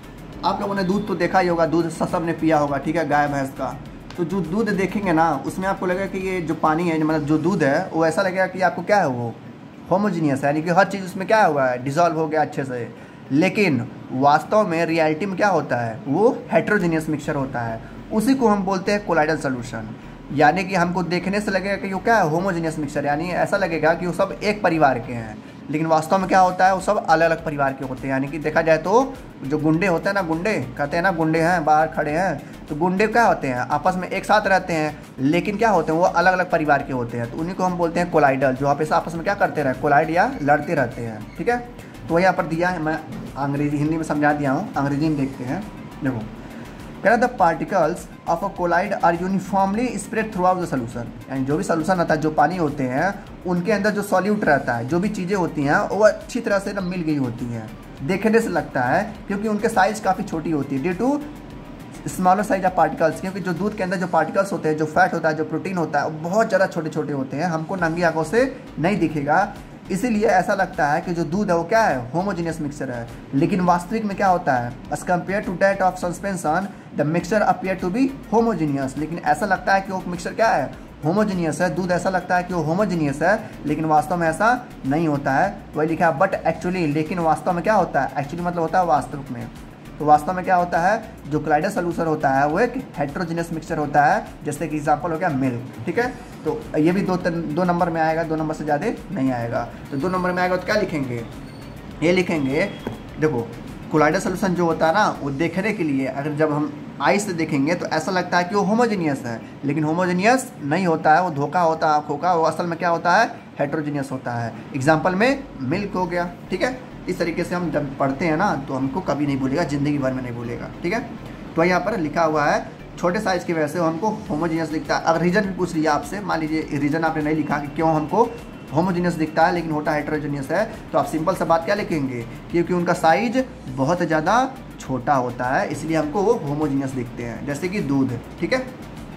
आप लोगों ने दूध तो देखा ही होगा, दूध सब ने पिया होगा, ठीक है, गाय भैंस का। तो जो दूध देखेंगे ना, उसमें आपको लगेगा कि ये जो पानी है, मतलब जो दूध है, वो ऐसा लगेगा कि आपको क्या है, वो होमोजीनियस है, यानी कि हर चीज़ उसमें क्या हुआ है, डिजॉल्व हो गया अच्छे से। लेकिन वास्तव में रियलिटी में क्या होता है, वो हेटेरोजेनियस मिक्सचर होता है। उसी को हम बोलते हैं कोलाइडल सोल्यूशन। यानी कि हमको देखने से लगेगा कि वो क्या है, होमोजेनियस मिक्सचर, यानी ऐसा लगेगा कि वो सब एक परिवार के हैं, लेकिन वास्तव में क्या होता है, वो सब अलग अलग परिवार के होते हैं। यानी कि देखा जाए तो जो गुंडे होते हैं ना, गुंडे कहते हैं ना, गुंडे हैं बाहर खड़े हैं, तो गुंडे क्या होते हैं, आपस में एक साथ रहते हैं, लेकिन क्या होते हैं, वो अलग अलग परिवार के होते हैं। तो उन्हीं को हम बोलते हैं कोलाइडल, जो हमेशा आपस में क्या करते रहे, कोलाइड या लड़ते रहते हैं। ठीक है, तो यहाँ पर दिया है, मैं अंग्रेजी हिंदी में समझा दिया हूँ, अंग्रेजी में देखते हैं। देखो कह रहा the particles of a colloid are uniformly spread throughout the solution. यानी जो भी सोल्यूशन रहता है, जो पानी होते हैं, उनके अंदर जो सॉल्यूट रहता है, जो भी चीज़ें होती हैं, वो अच्छी तरह से मिल गई होती हैं। देखने से लगता है, क्योंकि उनके साइज़ काफ़ी छोटी होती है, due to smaller size of particles. क्योंकि जो दूध के अंदर जो पार्टिकल्स होते हैं, जो फैट होता है, जो प्रोटीन होता है, वो बहुत ज़्यादा छोटे छोटे होते हैं, हमको नंगी आंखों से नहीं दिखेगा। इसीलिए ऐसा लगता है कि जो दूध है वो क्या है, होमोजेनियस मिक्सचर है। लेकिन वास्तविक में क्या होता है, as compared to that of suspension the mixture appear to be homogeneous. लेकिन ऐसा लगता है कि वो मिक्सचर क्या है, होमोजीनियस है। दूध ऐसा लगता है कि वो होमोजीनियस है, लेकिन वास्तव में ऐसा नहीं होता है। वही लिखा है बट एक्चुअली, लेकिन वास्तव में क्या होता है, एक्चुअली मतलब होता है वास्तविक में। तो वास्तव में क्या होता है, जो कोलाइडल सोल्यूशन होता है वो एक हेटेरोजेनियस मिक्सचर होता है। जैसे कि एग्जांपल हो गया मिल्क। ठीक है, तो ये भी दो नंबर में आएगा, 2 नंबर से ज़्यादा नहीं आएगा। तो 2 नंबर में आएगा तो क्या लिखेंगे, ये लिखेंगे। देखो कोलाइडल सोल्यूशन जो होता है ना, वो देखने के लिए अगर जब हम आई से देखेंगे तो ऐसा लगता है कि वो होमोजेनियस है, लेकिन होमोजेनियस नहीं होता है, वो धोखा होता है आँखों का। वो असल में क्या होता है, हेटेरोजेनियस होता है। एग्जाम्पल में मिल्क हो गया। ठीक है, इस तरीके से हम जब पढ़ते हैं ना, तो हमको कभी नहीं भूलेगा, ज़िंदगी भर में नहीं भूलेगा। ठीक है, तो यहाँ पर लिखा हुआ है छोटे साइज़ की वजह से हमको होमोजीनियस दिखता है। अगर रीज़न भी पूछ लिया आपसे, मान लीजिए रीज़न आपने नहीं लिखा कि क्यों हमको होमोजीनियस दिखता है लेकिन होता हेटेरोजेनियस है, तो आप सिंपल सा बात क्या लिखेंगे, क्योंकि उनका साइज बहुत ज़्यादा छोटा होता है, इसलिए हमको वो होमोजीनियस दिखते हैं, जैसे कि दूध। ठीक है,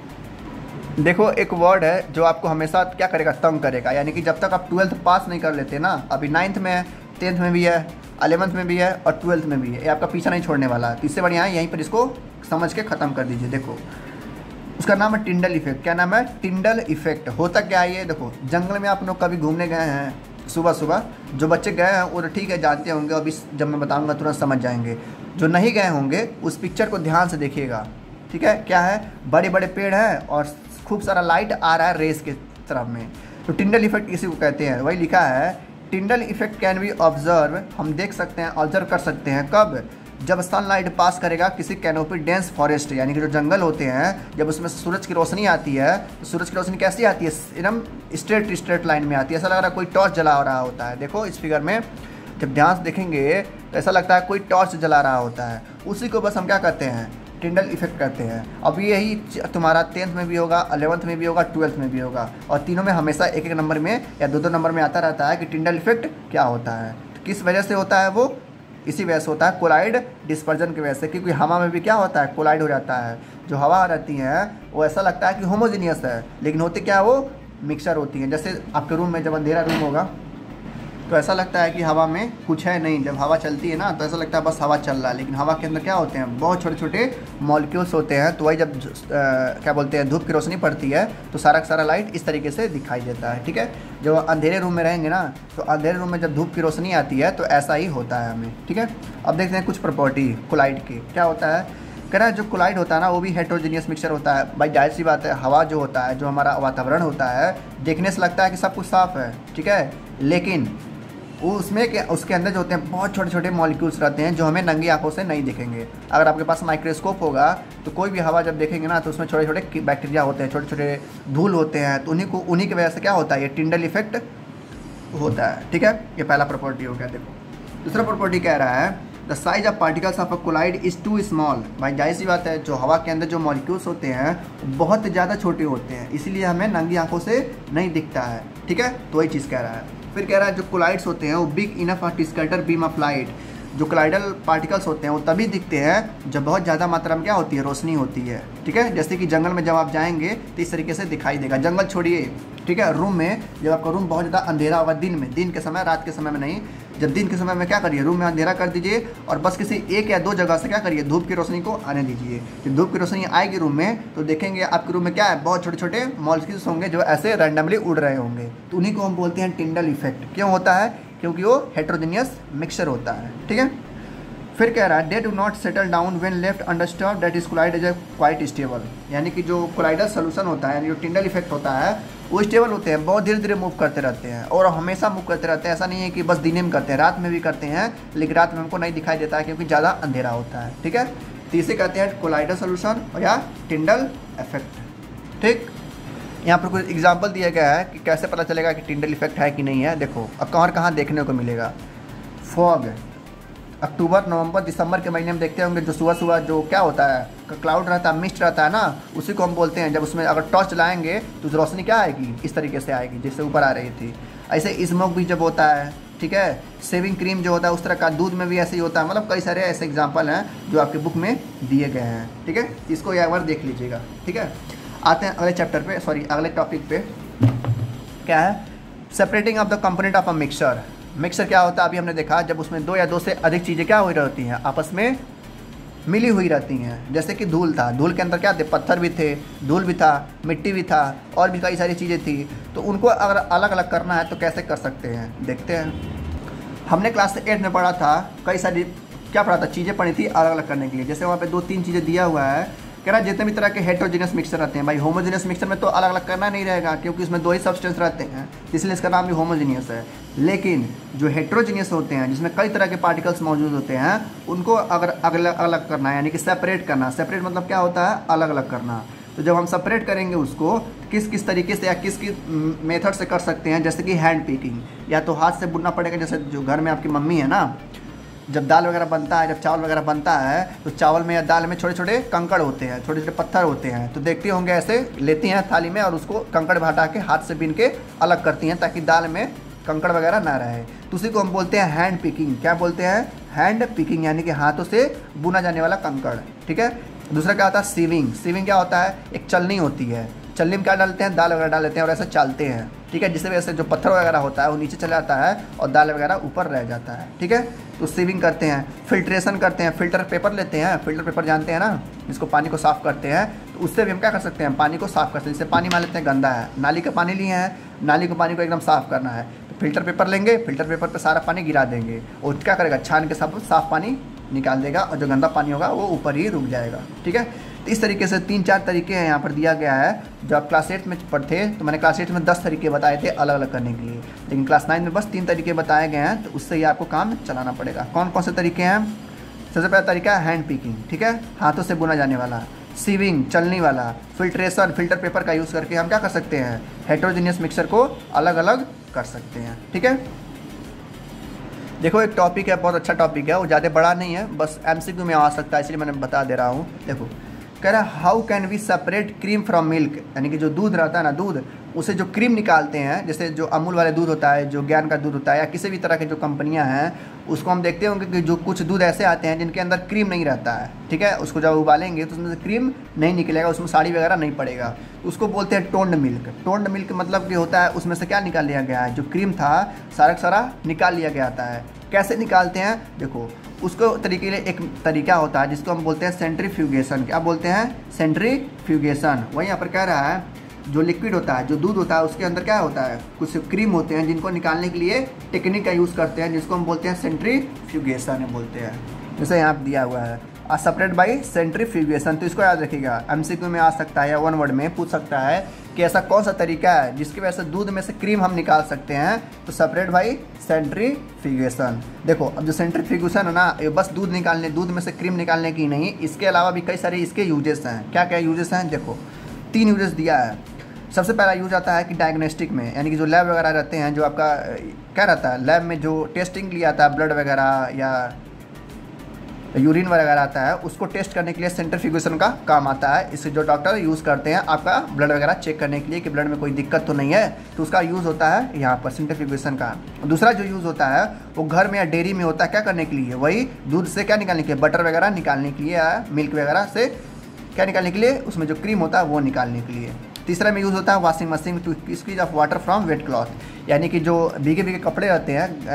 देखो एक वर्ड है जो आपको हमेशा क्या करेगा, तंग करेगा। यानी कि जब तक आप 12th पास नहीं कर लेते ना, अभी 9th में है, 10th में भी है, 11th में भी है और 12th में भी है, ये आपका पीछा नहीं छोड़ने वाला। तो इससे बढ़िया है यहीं पर इसको समझ के ख़त्म कर दीजिए। देखो उसका नाम है टिंडल इफेक्ट। क्या नाम है, टिंडल इफेक्ट। होता क्या है ये, देखो जंगल में आप लोग कभी घूमने गए हैं सुबह सुबह, जो बच्चे गए हैं वो ठीक है जानते होंगे, अभी जब मैं बताऊंगा तुरंत समझ जाएंगे। जो नहीं गए होंगे उस पिक्चर को ध्यान से देखिएगा। ठीक है, क्या है, बड़े बड़े पेड़ हैं और खूब सारा लाइट आ रहा है रेस के तरफ में, तो टिंडल इफेक्ट इसी को कहते हैं। वही लिखा है Tyndall effect can be observe, हम देख सकते हैं, ऑब्जर्व कर सकते हैं। कब, जब सनलाइट पास करेगा किसी कैनोपी डेंस फॉरेस्ट, यानी कि जो जंगल होते हैं, जब उसमें सूरज की रोशनी आती है, तो सूरज की रोशनी कैसी आती है, एकदम स्ट्रेट लाइन में आती है, ऐसा लग रहा है कोई टॉर्च जला रहा होता है। देखो इस फिगर में जब ध्यान से देखेंगे तो ऐसा लगता है कोई टॉर्च जला रहा होता है। उसी को बस हम क्या कहते हैं, टिंडल इफेक्ट कहते हैं। अब यही तुम्हारा 10th में भी होगा, 11th में भी होगा, 12th में भी होगा, और तीनों में हमेशा एक एक नंबर में या 2-2 नंबर में आता रहता है कि टिंडल इफेक्ट क्या होता है, किस वजह से होता है। वो इसी वजह से होता है, कोलाइड डिस्पर्जन की वजह से, क्योंकि हवा में भी क्या होता है, कोलाइड हो जाता है। जो हवा रहती है वो ऐसा लगता है कि होमोजीनियस है, लेकिन होती क्या, वो मिक्सचर होती है। जैसे आपके रूम में जब अंधेरा रूम होगा तो ऐसा लगता है कि हवा में कुछ है नहीं, जब हवा चलती है ना तो ऐसा लगता है बस हवा चल रहा है, लेकिन हवा के अंदर क्या होते हैं, बहुत छोटे छोटे मॉलिक्यूल्स होते हैं। तो वही जब क्या बोलते हैं, धूप की रोशनी पड़ती है तो सारा का सारा लाइट इस तरीके से दिखाई देता है। ठीक है, जब अंधेरे रूम में रहेंगे ना, तो अंधेरे रूम में जब धूप की रोशनी आती है तो ऐसा ही होता है हमें। ठीक है, अब देखते हैं कुछ प्रॉपर्टी कोलाइड की। क्या होता है, कह रहा है जो कोलाइड होता है ना, वो भी हेटेरोजेनियस मिक्सचर होता है। भाई जाहिर सी बात है, हवा जो होता है, जो हमारा वातावरण होता है, देखने से लगता है कि सब कुछ साफ है। ठीक है, लेकिन उसमें उसके अंदर जो होते हैं बहुत छोटे छोटे मॉलिक्यूल्स रहते हैं, जो हमें नंगी आंखों से नहीं दिखेंगे। अगर आपके पास माइक्रोस्कोप होगा तो कोई भी हवा जब देखेंगे ना, तो उसमें छोटे छोटे बैक्टीरिया होते हैं, छोटे छोटे धूल होते हैं, तो उन्हीं की वजह से क्या होता है, ये टिंडल इफेक्ट होता है। ठीक है, ये पहला प्रॉपर्टी हो गया। देखो दूसरा प्रॉपर्टी कह रहा है the size of particles of a colloid is too small. भाई जाहिर सी बात है, जो हवा के अंदर जो मॉलिक्यूल्स होते हैं बहुत ज़्यादा छोटे होते हैं, इसीलिए हमें नंगी आंखों से नहीं दिखता है, ठीक है। तो वही चीज़ कह रहा है। फिर कह रहा है जो कोलाइड्स होते हैं वो big enough to scatter beam of light. जो कोलाइडल पार्टिकल्स होते हैं वो तभी दिखते हैं जब बहुत ज़्यादा मात्रा में क्या होती है, रोशनी होती है, ठीक है। जैसे कि जंगल में जब आप जाएंगे तो इस तरीके से दिखाई देगा। जंगल छोड़िए, ठीक है, रूम में जब आपका रूम बहुत ज़्यादा अंधेरा होगा दिन में, दिन के समय, रात के समय में नहीं, जब दिन के समय में क्या करिए, रूम में अंधेरा कर दीजिए और बस किसी एक या दो जगह से क्या करिए, धूप की रोशनी को आने दीजिए। जब धूप की रोशनी आएगी रूम में तो देखेंगे आपके रूम में क्या है, बहुत छोटे छोटे मॉलिक्यूल्स होंगे जो ऐसे रैंडमली उड़ रहे होंगे। तो उन्हीं को हम बोलते हैं टिंडल इफेक्ट। क्यों होता है? क्योंकि वो हेट्रोजेनियस मिक्सचर होता है, ठीक है। फिर कह रहा है they do not settle down when left undisturbed that is colloid is quite stable. यानी कि जो कोलाइडल सोल्यूशन होता है, यानी जो टिंडल इफेक्ट होता है, वो स्टेबल होते हैं, बहुत धीरे धीरे मूव करते रहते हैं और हमेशा मूव करते रहते हैं। ऐसा नहीं है कि बस दिन में करते हैं, रात में भी करते हैं, लेकिन रात में हमको नहीं दिखाई देता है क्योंकि ज़्यादा अंधेरा होता है, ठीक है। तो इसे कहते हैं कोलाइडल सोल्यूशन या टिंडल इफेक्ट, ठीक। यहाँ पर कुछ एग्जाम्पल दिया गया है कि कैसे पता चलेगा कि टिंडल इफेक्ट है कि नहीं है। देखो अब कहाँ देखने को मिलेगा। फॉग, अक्टूबर, नवंबर, दिसंबर के महीने में देखते होंगे जो सुबह सुबह जो क्या होता है, क्लाउड रहता है, मिस्ट रहता है ना, उसी को हम बोलते हैं। जब उसमें अगर टॉर्च लाएंगे तो रोशनी क्या आएगी, इस तरीके से आएगी जैसे ऊपर आ रही थी। ऐसे स्मोक भी जब होता है, ठीक है, शेविंग क्रीम जो होता है उस तरह का, दूध में भी ऐसे ही होता है। मतलब कई सारे ऐसे एग्जाम्पल हैं जो आपके बुक में दिए गए हैं, ठीक है। इसको एक बार देख लीजिएगा, ठीक है। आते हैं अगले चैप्टर पे, सॉरी अगले टॉपिक पे। क्या है? Separating of the component of a mixture. Mixture क्या होता है, अभी हमने देखा जब उसमें दो या दो से अधिक चीज़ें क्या हुई रहती हैं, आपस में मिली हुई रहती हैं। जैसे कि धूल था, धूल के अंदर क्या थे, पत्थर भी थे, धूल भी था, मिट्टी भी था, और भी कई सारी चीज़ें थी। तो उनको अगर अलग अलग करना है तो कैसे कर सकते हैं, देखते हैं। हमने क्लास 8 में पढ़ा था, कई सारी क्या पढ़ा था, चीज़ें पढ़ी थी अलग अलग करने के लिए। जैसे वहाँ पे 2-3 चीज़ें दिया हुआ है, कह रहा जितने भी तरह के हेट्रोजेनियस मिक्सचर रहते हैं। भाई होमोजेनियस मिक्सचर में तो अलग अलग करना नहीं रहेगा क्योंकि उसमें दो ही सब्सटेंस रहते हैं, इसलिए इसका नाम भी होमोजेनियस है। लेकिन जो हेट्रोजेनियस होते हैं, जिसमें कई तरह के पार्टिकल्स मौजूद होते हैं, उनको अगर अलग अलग करना है, यानी कि सेपरेट करना। सेपरेट मतलब क्या होता है, अलग अलग करना। तो जब हम सेपरेट करेंगे उसको किस किस तरीके से या किस किस मेथड से कर सकते हैं, जैसे कि हैंड पिकिंग, या तो हाथ से बुनना पड़ेगा। जैसे जो घर में आपकी मम्मी है ना, जब दाल वगैरह बनता है, जब चावल वगैरह बनता है, तो चावल में या दाल में छोटे छोटे कंकड़ होते हैं, छोटे छोटे पत्थर होते हैं। तो देखते होंगे ऐसे लेती हैं थाली में और उसको कंकड़ हटा के हाथ से बीन के अलग करती हैं ताकि दाल में कंकड़ वगैरह ना रहे। तो उसी को हम बोलते हैं हैंड पिकिंग। क्या बोलते हैं? हैंड पिकिंग, यानी कि हाथों से बुना जाने वाला कंकड़, ठीक है। दूसरा क्या होता है? सीविंग। सीविंग क्या होता है? एक चलनी होती है, चलनी में क्या डालते हैं, दाल वगैरह डाल लेते हैं और ऐसे चालते हैं, ठीक है। जिससे वजह से जो पत्थर वगैरह होता है वो नीचे चला जाता है और दाल वगैरह ऊपर रह जाता है, ठीक है। तो सीविंग करते हैं। फिल्ट्रेशन करते हैं, फिल्टर पेपर लेते हैं, फिल्टर पेपर जानते हैं ना, जिसको पानी को साफ़ करते हैं। तो उससे भी हम क्या कर सकते हैं, पानी को साफ़ कर सकते हैं। जैसे पानी मान लेते हैं गंदा है, नाली का पानी लिए हैं, नाली को पानी को एकदम साफ़ करना है, तो फिल्टर पेपर लेंगे, फिल्टर पेपर पर सारा पानी गिरा देंगे और क्या करेगा, छान के सब साफ़ पानी निकाल देगा और जो गंदा पानी होगा वो ऊपर ही रुक जाएगा, ठीक है। तो इस तरीके से 3-4 तरीके हैं यहाँ पर दिया गया है। जब आप क्लास 8 में पढ़ते तो मैंने क्लास 8 में 10 तरीके बताए थे अलग अलग करने के लिए, लेकिन क्लास 9 में बस 3 तरीके बताए गए हैं। तो उससे ही आपको काम चलाना पड़ेगा। कौन कौन से तरीके हैं? सबसे पहला तरीका है हैंड पिकिंग, ठीक है, हाथों से बुना जाने वाला। सीविंग, चलनी वाला। फिल्ट्रेशन, फिल्टर पेपर का यूज़ करके हम क्या कर सकते हैं, हेट्रोजेनियस मिक्सचर को अलग अलग कर सकते हैं, ठीक है। देखो एक टॉपिक है, बहुत अच्छा टॉपिक है, वो ज़्यादा बड़ा नहीं है, बस MCQ में आ सकता है, इसलिए मैंने बता दे रहा हूँ। देखो कह रहा है how can we separate cream from milk, यानी कि जो दूध रहता है ना, दूध उसे जो क्रीम निकालते हैं, जैसे जो अमूल वाले दूध होता है, जो ज्ञान का दूध होता है, या किसी भी तरह के जो कंपनियां हैं, उसको हम देखते होंगे कि जो कुछ दूध ऐसे आते हैं जिनके अंदर क्रीम नहीं रहता है, ठीक है। उसको जब उबालेंगे तो उसमें से क्रीम नहीं निकलेगा, उसमें साड़ी वगैरह नहीं पड़ेगा, उसको बोलते हैं टोन्ड मिल्क। टोन्ड मिल्क मतलब कि होता है उसमें से क्या निकाल लिया गया है, जो क्रीम था सारा का सारा निकाल लिया गया था है। कैसे निकालते हैं? देखो उसको तरीके के लिए एक तरीका होता है जिसको हम बोलते हैं सेंट्रीफ्यूगेशन। क्या बोलते हैं? सेंट्रीफ्यूगेशन। वही यहाँ पर कह रहा है जो लिक्विड होता है, जो दूध होता है, उसके अंदर क्या होता है, कुछ क्रीम होते हैं जिनको निकालने के लिए टेक्निक का यूज़ करते हैं, जिसको हम बोलते हैं सेंट्रीफ्यूगेशन बोलते हैं। जैसे यहाँ पर दिया हुआ है सेपरेट बाई सेंट्रीफ्यूगेशन। तो इसको याद रखिएगा, MCQ में आ सकता है या 1 वर्ड में पूछ सकता है कि ऐसा कौन सा तरीका है जिसकी वजह से दूध में से क्रीम हम निकाल सकते हैं। तो सेपरेट बाई सेंट्रीफ्यूगेशन। देखो अब जो सेंट्रीफ्यूगेशन है ना, ये बस दूध निकालने, दूध में से क्रीम निकालने की नहीं, इसके अलावा भी कई सारे इसके यूजेस हैं। क्या क्या यूजेस हैं? देखो 3 यूजेस दिया है। सबसे पहला यूज आता है कि डायग्नोस्टिक में, यानी कि जो लैब वगैरह रहते हैं, जो आपका क्या रहता है लैब में जो टेस्टिंग लिया आता है, ब्लड वगैरह या यूरिन वगैरह आता है उसको टेस्ट करने के लिए सेंट्रीफ्यूगेशन का काम आता है। इसे जो डॉक्टर यूज़ करते हैं आपका ब्लड वगैरह चेक करने के लिए कि ब्लड में कोई दिक्कत तो नहीं है, तो उसका यूज़ होता है यहाँ पर सेंट्रीफ्यूगेशन का। दूसरा जो यूज़ होता है वो घर में या डेयरी में होता है, क्या करने के लिए, वही दूध से क्या निकालने के लिए, बटर वगैरह निकालने के लिए या मिल्क वगैरह से क्या निकालने के लिए, उसमें जो क्रीम होता है वो निकालने के लिए। तीसरा में यूज़ होता है washing machine to squeeze off water from wet cloth, यानी कि जो भीगे भीगे कपड़े रहते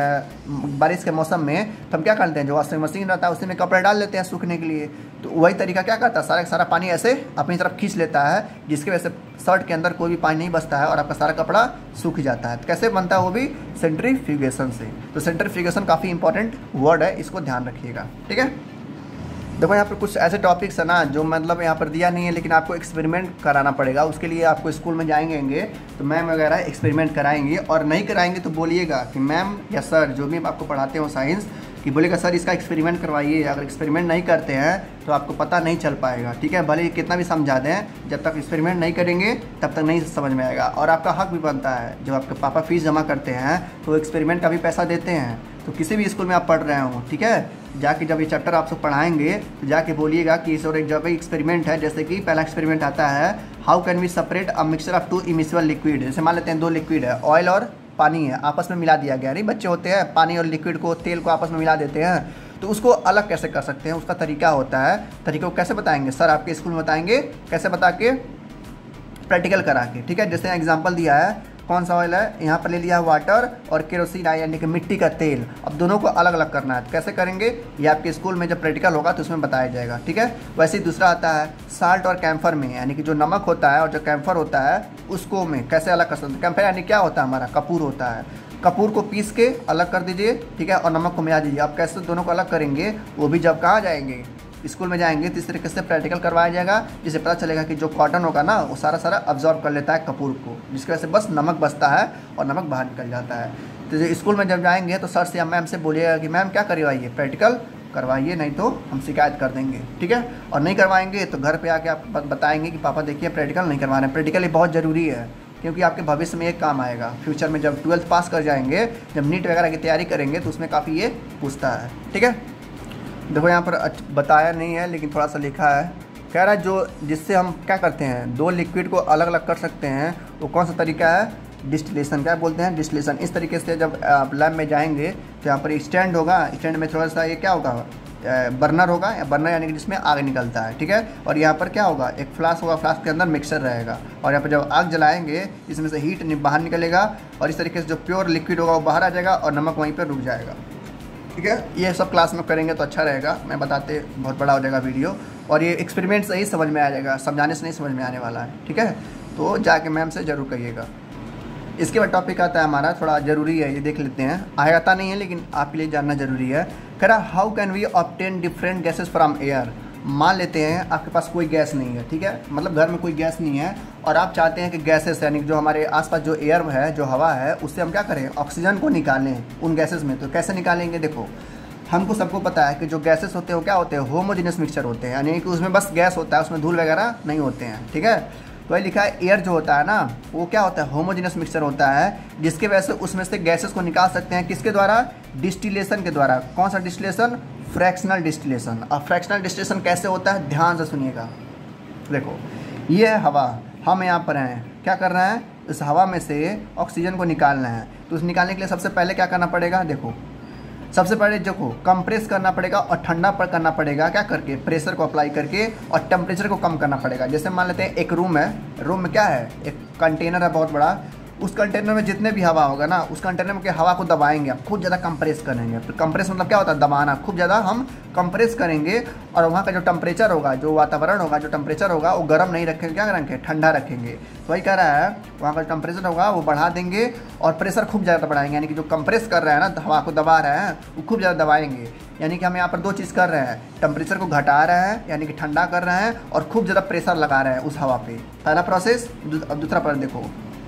हैं बारिश के मौसम में, तो हम क्या करते हैं जो वॉशिंग मशीन रहता है उसी में कपड़े डाल लेते हैं सूखने के लिए। तो वही तरीका क्या करता है, सारा सारा पानी ऐसे अपनी तरफ खींच लेता है, जिसकी वजह से शर्ट के अंदर कोई भी पानी नहीं बचता है और आपका सारा कपड़ा सूख जाता है। तो कैसे बनता है वो भी सेंट्रीफ्यूगेशन से। तो सेंट्रीफ्यूगेशन काफ़ी इंपॉर्टेंट वर्ड है, इसको ध्यान रखिएगा, ठीक है। देखो यहाँ पर कुछ ऐसे टॉपिक्स है ना जो मतलब यहाँ पर दिया नहीं है, लेकिन आपको एक्सपेरिमेंट कराना पड़ेगा। उसके लिए आपको स्कूल में जाएंगे तो मैम वगैरह एक्सपेरिमेंट कराएंगे, और नहीं कराएंगे तो बोलिएगा कि मैम या सर जो भी आपको पढ़ाते हो साइंस कि बोलेगा सर इसका एक्सपेरिमेंट करवाइए। अगर एक्सपेरिमेंट नहीं करते हैं तो आपको पता नहीं चल पाएगा, ठीक है। भले ही कितना भी समझा दें, जब तक एक्सपेरिमेंट नहीं करेंगे तब तक नहीं समझ में आएगा। और आपका हक भी बनता है, जब आपके पापा फीस जमा करते हैं तो एक्सपेरिमेंट का भी पैसा देते हैं। तो किसी भी स्कूल में आप पढ़ रहे हो, ठीक है, जाके जब ये चैप्टर आपसे पढ़ाएंगे तो जाके बोलिएगा कि इस और एक जगह एक्सपेरिमेंट है। जैसे कि पहला एक्सपेरिमेंट आता है, how can we separate a mixture of 2 immiscible liquid. जैसे मान लेते हैं 2 लिक्विड है, ऑयल और पानी है, आपस में मिला दिया गया। नहीं बच्चे होते हैं पानी और लिक्विड को, तेल को आपस में मिला देते हैं, तो उसको अलग कैसे कर सकते हैं, उसका तरीका होता है। तरीके को कैसे बताएंगे सर, आपके स्कूल में बताएंगे, कैसे बता के, प्रैक्टिकल करा के, ठीक है। जैसे एग्जाम्पल दिया है, कौन सा ऑयल है, यहाँ पर ले लिया वाटर और केरोसिन यानी कि मिट्टी का तेल। अब दोनों को अलग अलग करना है, तो कैसे करेंगे ये आपके स्कूल में जब प्रैक्टिकल होगा तो उसमें बताया जाएगा, ठीक है। वैसे ही दूसरा आता है साल्ट और कैम्फर में, यानी कि जो नमक होता है और जो कैम्फर होता है उसको में कैसे अलग कर सकते हैं। कैम्फर यानी क्या होता है, हमारा कपूर होता है, कपूर को पीस के अलग कर दीजिए, ठीक है, और नमक को मिला दीजिए। आप कैसे दोनों को अलग करेंगे, वो भी जब कहाँ जाएंगे, स्कूल में जाएंगे तो इस तरीके से प्रैक्टिकल करवाया जाएगा, जिससे पता चलेगा कि जो कॉटन होगा ना वो सारा सारा अब्जॉर्ब कर लेता है कपूर को, जिसकी वजह से बस नमक बचता है और नमक बाहर निकल जाता है। तो जो स्कूल में जब जाएंगे तो सर से या मैम से बोलिएगा कि मैम क्या करवाइए, प्रैक्टिकल करवाइए, नहीं तो हम शिकायत कर देंगे, ठीक है। और नहीं करवाएंगे तो घर पर आके आप बताएंगे कि पापा देखिए प्रैक्टिकल नहीं करवा रहे हैं। प्रैक्टिकल ये बहुत ज़रूरी है, क्योंकि आपके भविष्य में एक काम आएगा। फ्यूचर में जब 12th पास कर जाएंगे, जब नीट वगैरह की तैयारी करेंगे तो उसमें काफ़ी ये पूछता है, ठीक है। देखो यहाँ पर बताया नहीं है लेकिन थोड़ा सा लिखा है, कह रहा है जो जिससे हम क्या करते हैं 2 लिक्विड को अलग अलग कर सकते हैं, वो कौन सा तरीका है, डिस्टिलेशन। क्या बोलते हैं, डिस्टिलेशन। इस तरीके से जब आप लैब में जाएंगे तो यहाँ पर स्टैंड होगा, स्टैंड में थोड़ा सा ये क्या होगा, बर्नर होगा, या बर्नर यानी कि जिसमें आग निकलता है, ठीक है। और यहाँ पर क्या होगा, एक फ्लास्क होगा, फ्लास्क के अंदर मिक्सर रहेगा, और यहाँ पर जब आग जलाएंगे इसमें से हीट बाहर निकलेगा, और इस तरीके से जो प्योर लिक्विड होगा वो बाहर आ जाएगा और नमक वहीं पर रुक जाएगा, ठीक है। ये सब क्लास में करेंगे तो अच्छा रहेगा, मैं बताते बहुत बड़ा हो जाएगा वीडियो, और ये एक्सपेरिमेंट से ही समझ में आ जाएगा, समझाने से नहीं समझ में आने वाला है, ठीक है। तो जाके मैम से ज़रूर कहिएगा। इसके बाद टॉपिक आता है हमारा, थोड़ा ज़रूरी है, ये देख लेते हैं, आता नहीं है लेकिन आपके लिए जानना ज़रूरी है। कह रहा how can we obtain different gases from air. मान लेते हैं आपके पास कोई गैस नहीं है, ठीक है, मतलब घर में कोई गैस नहीं है, और आप चाहते हैं कि गैसेस यानी जो हमारे आसपास जो एयर है, जो हवा है, उससे हम क्या करें, ऑक्सीजन को निकालें उन गैसेस में। तो कैसे निकालेंगे, देखो हमको सबको पता है कि जो गैसेस होते हैं वो क्या होते हैं, होमोजेनियस मिक्सचर होते हैं, यानी कि उसमें बस गैस होता है, उसमें धूल वगैरह नहीं होते हैं, ठीक है। तो ये लिखा है एयर जो होता है ना वो क्या होता है, होमोजेनियस मिक्सचर होता है, जिसके वजह से उसमें से गैसेस को निकाल सकते हैं, किसके द्वारा, डिस्टिलेशन के द्वारा। कौन सा डिस्टिलेशन, फ्रैक्शनल डिस्टिलेशन। अब फ्रैक्शनल डिस्टिलेशन कैसे होता है, ध्यान से सुनिएगा। देखो ये है हवा, हम यहाँ पर हैं, क्या कर रहे हैं, इस हवा में से ऑक्सीजन को निकालना है। तो उस निकालने के लिए सबसे पहले क्या करना पड़ेगा, देखो सबसे पहले देखो कंप्रेस करना पड़ेगा और ठंडा पर करना पड़ेगा, क्या करके, प्रेशर को अप्लाई करके, और टेम्परेचर को कम करना पड़ेगा। जैसे मान लेते हैं एक रूम है, रूम में क्या है, एक कंटेनर है बहुत बड़ा, उस कंटेनर में जितने भी हवा होगा ना, उस कंटेनर में हवा को दबाएंगे, आप खूब ज़्यादा कंप्रेस करेंगे। तो कंप्रेस मतलब क्या होता है, दबाना, खूब ज़्यादा हम कंप्रेस करेंगे, और वहाँ का जो टेम्परेचर होगा, जो वातावरण होगा, जो टेम्परेचर होगा वो गर्म नहीं रखेंगे, क्या करेंगे, ठंडा रखेंगे। तो वही कह रहा है, वहाँ का जो टेम्परेचर होगा वो बढ़ा देंगे और प्रेशर खूब ज़्यादा बढ़ाएंगे, यानी कि जो कंप्रेस कर रहे हैं ना, हवा को दबा रहे हैं, वो खूब ज़्यादा दबाएंगे। यानी कि हम यहाँ पर 2 चीज़ कर रहे हैं, टेम्परेचर को घटा रहे हैं यानी कि ठंडा कर रहे हैं, और खूब ज़्यादा प्रेशर लगा रहे हैं उस हवा पे, पहला प्रोसेस। अब दूसरा प्रोसेस देखो,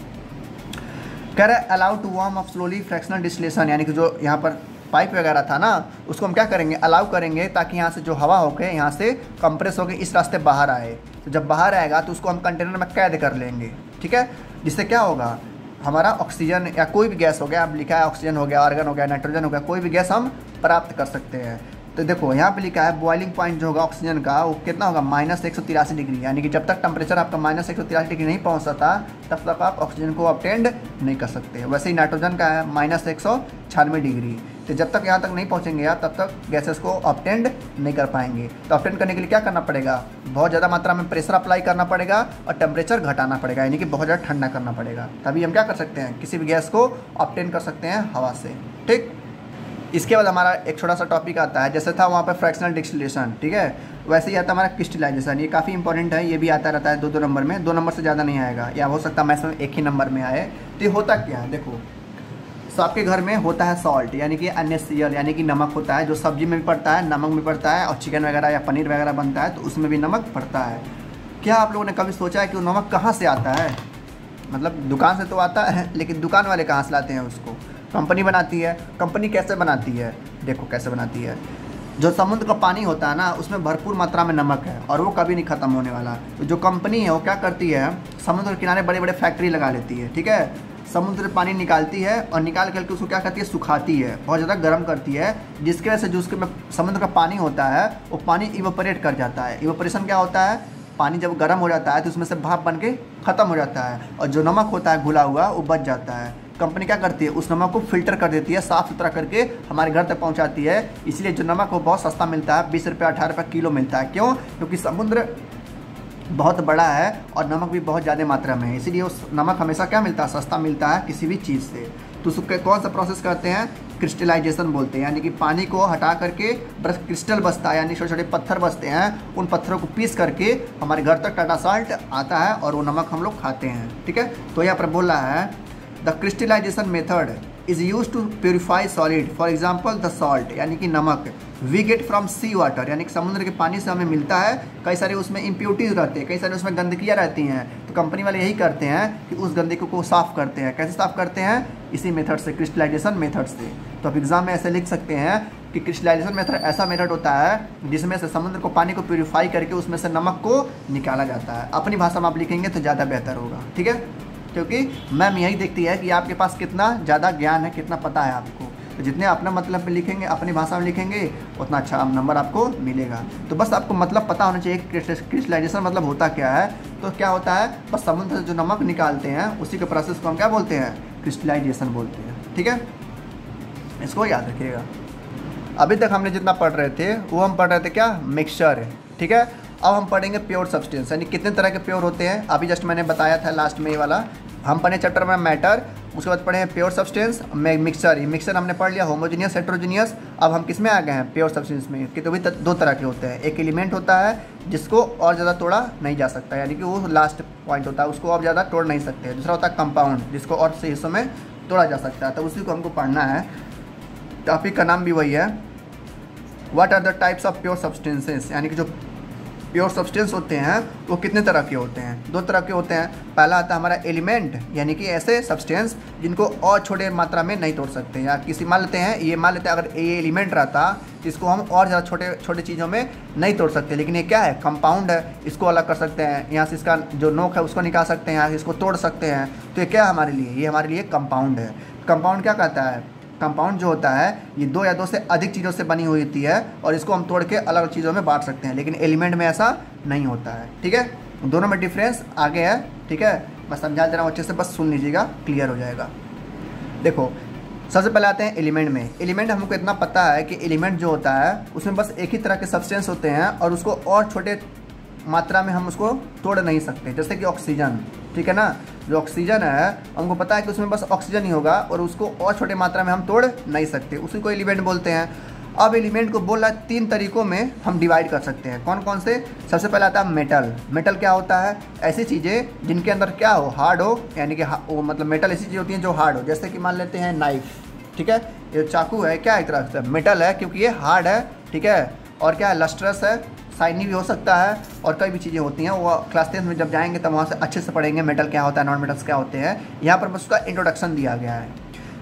कह रहा है allow to warm off slowly fractional distillation, यानी कि जो यहाँ पर पाइप वगैरह था ना उसको हम क्या करेंगे, अलाउ करेंगे, ताकि यहाँ से जो हवा होके यहाँ से कंप्रेस होकर इस रास्ते बाहर आए। तो जब बाहर आएगा तो उसको हम कंटेनर में कैद कर लेंगे, ठीक है। जिससे क्या होगा, हमारा ऑक्सीजन या कोई भी गैस हो गया, अब लिखा है ऑक्सीजन हो गया, आर्गन हो गया, नाइट्रोजन हो गया, कोई भी गैस हम प्राप्त कर सकते हैं। तो देखो यहाँ पे लिखा है बॉइलिंग पॉइंट जो होगा ऑक्सीजन का वो कितना होगा -183 डिग्री, यानी कि जब तक टेम्परेचर आपका -183 डिग्री नहीं पहुँचता तब तक आप ऑक्सीजन को ऑब्टेंड नहीं कर सकते। वैसे ही नाइट्रोजन का है -196 डिग्री। तो जब तक यहाँ तक नहीं पहुँचेंगे आप तब तक गैसेस को ऑब्टेंड नहीं कर पाएंगे। तो ऑब्टेंड करने के लिए क्या करना पड़ेगा, बहुत ज़्यादा मात्रा में प्रेशर अप्लाई करना पड़ेगा और टेम्परेचर घटाना पड़ेगा, यानी कि बहुत ज़्यादा ठंडा करना पड़ेगा। तभी हम क्या कर सकते हैं, किसी भी गैस को ऑब्टेन कर सकते हैं हवा से। ठीक, इसके बाद हमारा एक छोटा सा टॉपिक आता है, जैसे था वहाँ पर फ्रैक्शनल डिस्टिलेशन, ठीक है, वैसे ही आता है हमारा क्रिस्टलाइजेशन। ये काफ़ी इंपॉर्टेंट है, ये भी आता रहता है 2-2 नंबर में, 2 नंबर से ज़्यादा नहीं आएगा, या हो सकता है मैक्सिमम 1 ही नंबर में आए। तो ये होता क्या है, देखो तो आपके घर में होता है सॉल्ट, यानी कि NaCl, यानी कि नमक होता है, जो सब्जी में भी पड़ता है, नमक में पड़ता है, और चिकन वगैरह या पनीर वगैरह बनता है तो उसमें भी नमक पड़ता है। क्या आप लोगों ने कभी सोचा है कि वो नमक कहाँ से आता है? मतलब दुकान से तो आता है, लेकिन दुकान वाले कहाँ से लाते हैं उसको? कंपनी बनाती है। कंपनी कैसे बनाती है, देखो कैसे बनाती है। जो समुद्र का पानी होता है ना, उसमें भरपूर मात्रा में नमक है और वो कभी नहीं ख़त्म होने वाला। तो जो कंपनी है वो क्या करती है, समुद्र के किनारे बड़े बड़े फैक्ट्री लगा लेती है, ठीक है, समुद्र पानी निकालती है और निकाल करके उसको क्या करती है, सुखाती है, बहुत ज़्यादा गर्म करती है, जिसकी वजह से जो उसके समुद्र का पानी होता है वो पानी इवेपोरेट कर जाता है। इवेपोरेशन क्या होता है, पानी जब गर्म हो जाता है तो उसमें से भाप बन के ख़त्म हो जाता है और जो नमक होता है घुला हुआ वो बच जाता है। कंपनी क्या करती है, उस नमक को फिल्टर कर देती है, साफ़ सुथरा करके हमारे घर तक पहुंचाती है। इसलिए जो नमक वो बहुत सस्ता मिलता है, 20 रुपये 18 रुपये किलो मिलता है। क्यों? क्योंकि समुद्र बहुत बड़ा है और नमक भी बहुत ज़्यादा मात्रा में है, इसीलिए उस नमक हमेशा क्या मिलता है, सस्ता मिलता है किसी भी चीज़ से। तो उसको कौन सा प्रोसेस करते हैं, क्रिस्टलाइजेशन बोलते हैं, यानी कि पानी को हटा करके बस क्रिस्टल बचता है, यानी छोटे छोटे पत्थर बचते हैं, उन पत्थरों को पीस करके हमारे घर तक टाटा साल्ट आता है और वो नमक हम लोग खाते हैं। ठीक है, तो यहाँ पर बोल रहा है the crystallization method is use to purify solid, for example the salt, यानी कि नमक we get from sea water, यानी कि समुद्र के पानी से हमें मिलता है। कई सारे उसमें इम्प्योरिटीज़ रहते हैं, कई सारे उसमें गंदगियाँ रहती हैं, तो कंपनी वाले यही करते हैं कि उस गंदगी को साफ़ करते हैं। कैसे साफ़ करते हैं, इसी मेथड से, क्रिस्टलाइजेशन मेथड से। तो आप एग्जाम में ऐसे लिख सकते हैं कि क्रिस्टलाइजेशन मेथड ऐसा मेथड होता है जिसमें से समुद्र को पानी को प्योरीफाई करके उसमें से नमक को निकाला जाता है। अपनी भाषा में आप लिखेंगे तो ज़्यादा बेहतर होगा, ठीक है, क्योंकि मैम यही देखती है कि आपके पास कितना ज़्यादा ज्ञान है, कितना पता है आपको। तो जितने अपना मतलब पे लिखेंगे, अपनी भाषा में लिखेंगे, उतना अच्छा नंबर आपको मिलेगा। तो बस आपको मतलब पता होना चाहिए कि क्रिस्टलाइजेशन मतलब होता क्या है। तो क्या होता है, बस समुद्र से जो नमक निकालते हैं उसी के प्रोसेस को हम क्या बोलते हैं, क्रिस्टलाइजेशन बोलते हैं। ठीक है, इसको याद रखिएगा। अभी तक हमने जितना पढ़ रहे थे वो हम पढ़ रहे थे क्या, मिक्सचर। ठीक है, अब हम पढ़ेंगे प्योर सब्सटेंस, यानी कितने तरह के प्योर होते हैं। अभी जस्ट मैंने बताया था लास्ट में ये वाला, हम पढ़े चैप्टर में मैटर, उसके बाद पढ़े हैं प्योर सब्सटेंस, मिक्सचर। ये मिक्सचर हमने पढ़ लिया, होमोजीनियस हेट्रोजीनियस। अब हम किस में आ गए हैं, प्योर सब्सटेंस में, कि तो भी 2 तरह के होते हैं। एक एलिमेंट होता है जिसको और ज़्यादा तोड़ा नहीं जा सकता, यानी कि वो लास्ट पॉइंट होता है, उसको और ज़्यादा तोड़ नहीं सकते। दूसरा होता है कंपाउंड, जिसको और से हिस्सों में तोड़ा जा सकता है। तो उसी को हमको पढ़ना है। टॉपिक का नाम भी वही है, what are the types of pure substances, यानी कि जो प्योर सब्सटेंस होते हैं वो कितने तरह के होते हैं, 2 तरह के होते हैं। पहला आता है हमारा एलिमेंट, यानी कि ऐसे सब्सटेंस जिनको और छोटे मात्रा में नहीं तोड़ सकते, या किसी मान लेते हैं अगर ये एलिमेंट रहता इसको हम और ज़्यादा छोटे छोटे चीज़ों में नहीं तोड़ सकते, लेकिन ये क्या है, कंपाउंड है, इसको अलग कर सकते हैं, यहाँ से इसका जो नोक है उसको निकाल सकते हैं, यहाँ से इसको तोड़ सकते हैं। तो ये क्या है हमारे लिए, ये हमारे लिए कंपाउंड है। कंपाउंड क्या कहता है, कंपाउंड जो होता है ये 2 या 2 से अधिक चीज़ों से बनी हुई होती है और इसको हम तोड़ के अलग चीज़ों में बांट सकते हैं, लेकिन एलिमेंट में ऐसा नहीं होता है। ठीक है, दोनों में डिफरेंस आगे है। ठीक है, मैं समझा दे रहा हूँ, अच्छे से बस सुन लीजिएगा, क्लियर हो जाएगा। देखो सबसे पहले आते हैं एलिमेंट में। एलिमेंट हमको इतना पता है कि एलिमेंट जो होता है उसमें बस एक ही तरह के सब्सटेंस होते हैं और उसको और छोटे मात्रा में हम उसको तोड़ नहीं सकते, जैसे कि ऑक्सीजन। ठीक है ना, जो ऑक्सीजन है हमको पता है कि उसमें बस ऑक्सीजन ही होगा और उसको और छोटे मात्रा में हम तोड़ नहीं सकते, उसी को एलिमेंट बोलते हैं। अब एलिमेंट को बोल रहा है 3 तरीकों में हम डिवाइड कर सकते हैं। कौन कौन से, सबसे पहले आता है मेटल। मेटल क्या होता है, ऐसी चीज़ें जिनके अंदर क्या हो, हार्ड हो, यानी कि वो मतलब मेटल ऐसी चीज़ें होती हैं जो हार्ड हो, जैसे कि मान लेते हैं नाइफ। ठीक है, ये चाकू है, क्या एक तरह से मेटल है क्योंकि ये हार्ड है। ठीक है, और क्या है, लस्ट्रस है, शाइनी भी हो सकता है, और कई भी चीज़ें होती हैं। वो क्लास 10 में जब जाएंगे तब वहाँ से अच्छे से पढ़ेंगे मेटल क्या होता है, नॉन मेटल्स क्या होते हैं। यहाँ पर बस उसका इंट्रोडक्शन दिया गया है।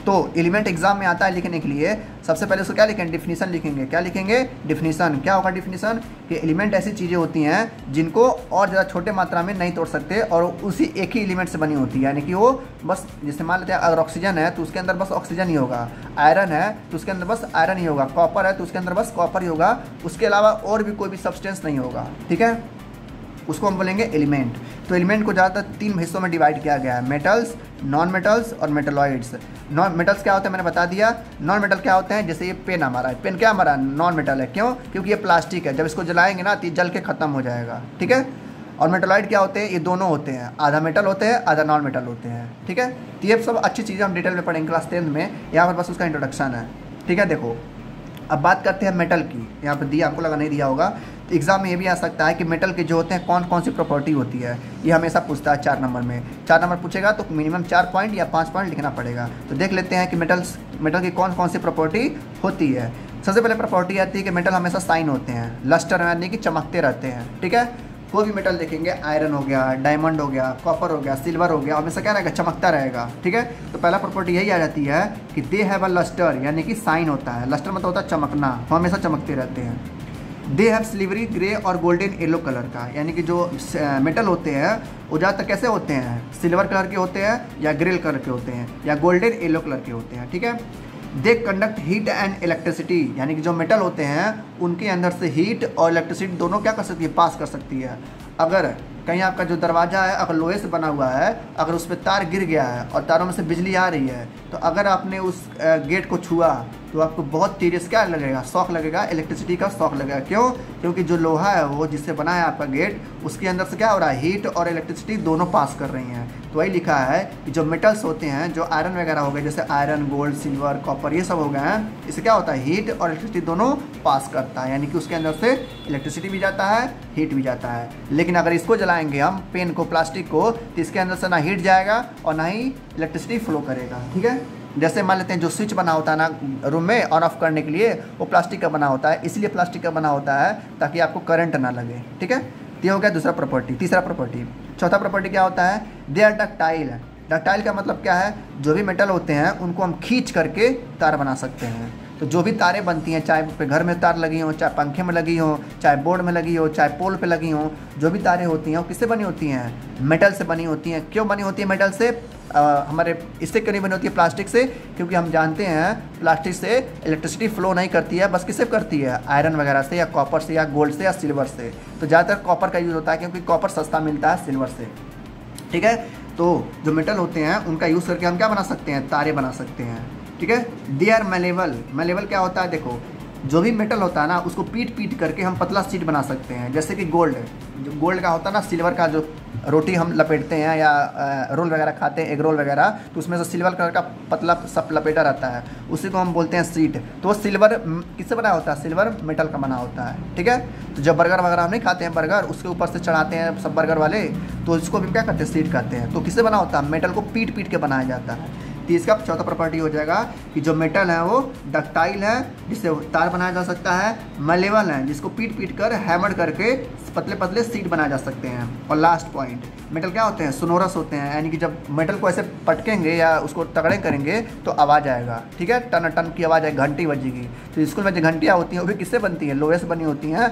तो एलिमेंट एग्जाम में आता है लिखने के लिए, सबसे पहले उसको क्या लिखेंगे, डिफिनीशन लिखेंगे। क्या लिखेंगे, डिफिनीशन। क्या होगा डिफिनीशन, कि एलिमेंट ऐसी चीज़ें होती हैं जिनको और ज़्यादा छोटे मात्रा में नहीं तोड़ सकते और उसी एक ही एलिमेंट से बनी होती है, यानी कि वो बस, जैसे मान लेते हैं अगर ऑक्सीजन है तो उसके अंदर बस ऑक्सीजन ही होगा, आयरन है तो उसके अंदर बस आयरन ही होगा, कॉपर है तो उसके अंदर बस कॉपर ही होगा, उसके अलावा और भी कोई भी सब्सटेंस नहीं होगा। ठीक है, उसको हम बोलेंगे एलिमेंट। तो एलिमेंट को ज़्यादातर 3 हिस्सों में डिवाइड किया गया है, मेटल्स, नॉन मेटल्स और मेटलॉइड्स। नॉन मेटल्स क्या होते हैं मैंने बता दिया। नॉन मेटल क्या होते हैं, जैसे ये पेन हमारा है, पेन क्या हमारा नॉन मेटल है, क्यों, क्योंकि ये प्लास्टिक है, जब इसको जलाएंगे ना तो जल के ख़त्म हो जाएगा। ठीक है, और मेटलॉइड क्या होते हैं, ये दोनों होते हैं, आधा मेटल होते हैं आधा नॉन मेटल होते हैं। ठीक है, तो ये सब अच्छी चीज़ें हम डिटेल में पढ़ेंगे क्लास 10 में, यहाँ पर बस उसका इंट्रोडक्शन है। ठीक है, देखो अब बात करते हैं मेटल की। यहाँ पर दिया, आपको लगा नहीं दिया होगा, तो एग्जाम में ये भी आ सकता है कि मेटल के जो होते हैं कौन कौन सी प्रॉपर्टी होती है, ये हमेशा पूछता है 4 नंबर में। 4 नंबर पूछेगा तो मिनिमम 4 पॉइंट या 5 पॉइंट लिखना पड़ेगा। तो देख लेते हैं कि मेटल की कौन कौन सी प्रॉपर्टी होती है। सबसे पहले प्रॉपर्टी आती है कि मेटल हमेशा साइन होते हैं, लस्टर यानी कि चमकते रहते हैं। ठीक है, कोई भी मेटल देखेंगे, आयरन हो गया, डायमंड हो गया, कॉपर हो गया, सिल्वर हो गया, हमेशा क्या रहेगा, चमकता रहेगा। ठीक है, तो पहला प्रॉपर्टी यही आ जाती है कि दे हैव अ लस्टर, यानी कि साइन होता है, लस्टर मतलब होता है चमकना, हमेशा चमकते रहते हैं। दे हैव सिल्वरी ग्रे और गोल्डन येलो कलर का, यानी कि जो मेटल होते हैं वो ज़्यादातर कैसे होते हैं, सिल्वर कलर के होते हैं या ग्रे कलर के होते हैं या गोल्डन येलो कलर के होते हैं। ठीक है, they conduct heat and electricity, यानी कि जो मेटल होते हैं उनके अंदर से हीट और इलेक्ट्रिसिटी दोनों क्या कर सकती है, पास कर सकती है। अगर कहीं आपका जो दरवाज़ा है अगर लोहे से बना हुआ है, अगर उस पर तार गिर गया है और तारों में से बिजली आ रही है, तो अगर आपने उस गेट को छुआ तो आपको बहुत तेज क्या लगेगा, शॉक लगेगा, इलेक्ट्रिसिटी का शॉक लगेगा। क्यों, क्योंकि जो लोहा है वो जिससे बना है आपका गेट, उसके अंदर से क्या हो रहा है, हीट और इलेक्ट्रिसिटी दोनों पास कर रही हैं। तो वही लिखा है कि जो मेटल्स होते हैं, जो आयरन वगैरह हो गए, जैसे आयरन, गोल्ड, सिल्वर, कॉपर, ये सब हो गए हैं, इससे क्या होता है, हीट और इलेक्ट्रिसिटी दोनों पास करता है, यानी कि उसके अंदर से इलेक्ट्रिसिटी भी जाता है, हीट भी जाता है। लेकिन अगर इसको जलाएंगे हम, पेन को, प्लास्टिक को, तो इसके अंदर से ना हीट जाएगा और ना ही इलेक्ट्रिसिटी फ्लो करेगा। ठीक है, जैसे मान लेते हैं जो स्विच बना होता है ना रूम में ऑन ऑफ करने के लिए, वो प्लास्टिक का बना होता है, इसलिए प्लास्टिक का बना होता है ताकि आपको करंट ना लगे। ठीक है, तो ये हो गया दूसरा प्रॉपर्टी। तीसरा प्रॉपर्टी, चौथा प्रॉपर्टी क्या होता है, दे आर डक्टाइल। डक्टाइल का मतलब क्या है, जो भी मेटल होते हैं उनको हम खींच करके तार बना सकते हैं। तो जो भी तारें बनती हैं, चाहे घर में तार लगी हों, चाहे पंखे में लगी हों, चाहे बोर्ड में लगी हो, चाहे पोल पे लगी हों, जो भी तारें होती हैं वो किससे बनी होती हैं, मेटल से बनी होती हैं। क्यों बनी होती है मेटल से, हमारे इससे क्यों नहीं बनी होती है, प्लास्टिक से, क्योंकि हम जानते हैं प्लास्टिक से इलेक्ट्रिसिटी फ्लो नहीं करती है, बस किससे करती है, आयरन वगैरह से या कॉपर से या गोल्ड से या सिल्वर से। तो ज़्यादातर कॉपर का यूज़ होता है क्योंकि कॉपर सस्ता मिलता है सिल्वर से। ठीक है, तो जो मेटल होते हैं उनका यूज़ करके हम क्या बना सकते हैं, तारे बना सकते हैं। ठीक है, दे आर मैलेबल। मैलेबल क्या होता है, देखो जो भी मेटल होता है ना उसको पीट करके हम पतला शीट बना सकते हैं। जैसे कि गोल्ड, जो गोल्ड का होता है ना, सिल्वर का जो रोटी हम लपेटते हैं या रोल वगैरह खाते हैं, एग रोल वगैरह, तो उसमें से सिल्वर कलर का पतला सब लपेटा रहता है, उसी को हम बोलते हैं शीट। तो वो सिल्वर किससे बना होता है, सिल्वर मेटल का बना होता है। ठीक है, तो जब बर्गर वगैरह हम नहीं खाते हैं, बर्गर उसके ऊपर से चढ़ाते हैं सब बर्गर वाले, तो इसको भी क्या करते हैं, शीट कहते हैं। तो किससे बना होता है, मेटल को पीट के बनाया जाता है। तो इसका चौथा प्रॉपर्टी हो जाएगा कि जो मेटल है वो डक्टाइल है, जिससे तार बनाया जा सकता है, मैलेबल है, जिसको पीट कर हैमर करके पतले पतले शीट बनाए जा सकते हैं। और लास्ट पॉइंट, मेटल क्या होते हैं, सोनोरस होते हैं, यानी कि जब मेटल को ऐसे पटकेंगे या उसको तगड़े करेंगे तो आवाज़ आएगा। ठीक है, टन टन की आवाज़ आएगी, घंटी बजेगी। तो स्कूल में जो घंटियाँ होती हैं वो भी किससे बनती हैं, लोहे से बनी होती हैं,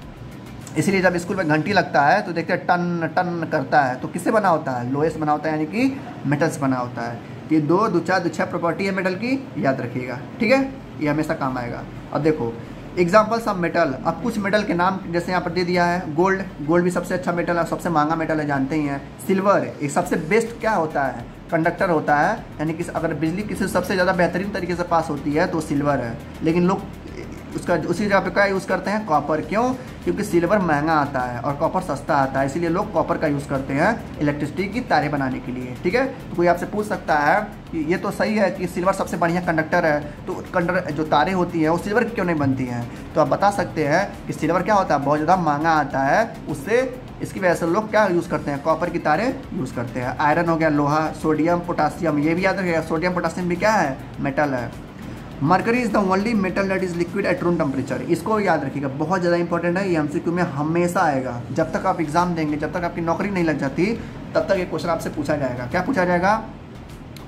इसलिए जब स्कूल में घंटी लगता है तो देखते हैं टन टन करता है, तो किससे बना होता है, लोहे से बना होता है, यानी कि मेटल से बना होता है। ये दो चार प्रॉपर्टी है मेटल की, याद रखिएगा। ठीक है, ये हमेशा काम आएगा। अब देखो एग्जाम्पल्स ऑफ मेटल, अब कुछ मेटल के नाम जैसे यहाँ पर दे दिया है, गोल्ड, गोल्ड भी सबसे अच्छा मेटल है, सबसे महंगा मेटल है, जानते ही हैं। सिल्वर एक सबसे बेस्ट क्या होता है, कंडक्टर होता है, यानी कि अगर बिजली किसी सबसे ज़्यादा बेहतरीन तरीके से पास होती है तो सिल्वर है। लेकिन लोग उसका उसी जगह पे क्या यूज़ करते हैं, कॉपर। क्यों, क्योंकि सिल्वर महंगा आता है और कॉपर सस्ता आता है, इसीलिए लोग कॉपर का यूज़ करते हैं इलेक्ट्रिसिटी की तारें बनाने के लिए। ठीक है, तो कोई आपसे पूछ सकता है कि ये तो सही है कि सिल्वर सबसे बढ़िया कंडक्टर है, तो कंडक्टर जो तारें होती हैं वो सिल्वर की क्यों नहीं बनती हैं। तो आप बता सकते हैं कि सिल्वर क्या होता है, बहुत ज़्यादा महंगा आता है, उससे इसकी वजह से लोग क्या यूज़ करते हैं, कॉपर की तारें यूज़ करते हैं। आयरन हो गया, लोहा, सोडियम, पोटासियम, ये भी याद रखिएगा, सोडियम पोटासियम भी क्या है, मेटल है। Mercury is the only metal that is liquid at room temperature, इसको याद रखिएगा, बहुत ज़्यादा इंपॉर्टेंट है, ये एमसीक्यू में हमेशा आएगा। जब तक आप एग्जाम देंगे, जब तक आपकी नौकरी नहीं लग जाती, तब तक ये क्वेश्चन आपसे पूछा जाएगा। क्या पूछा जाएगा,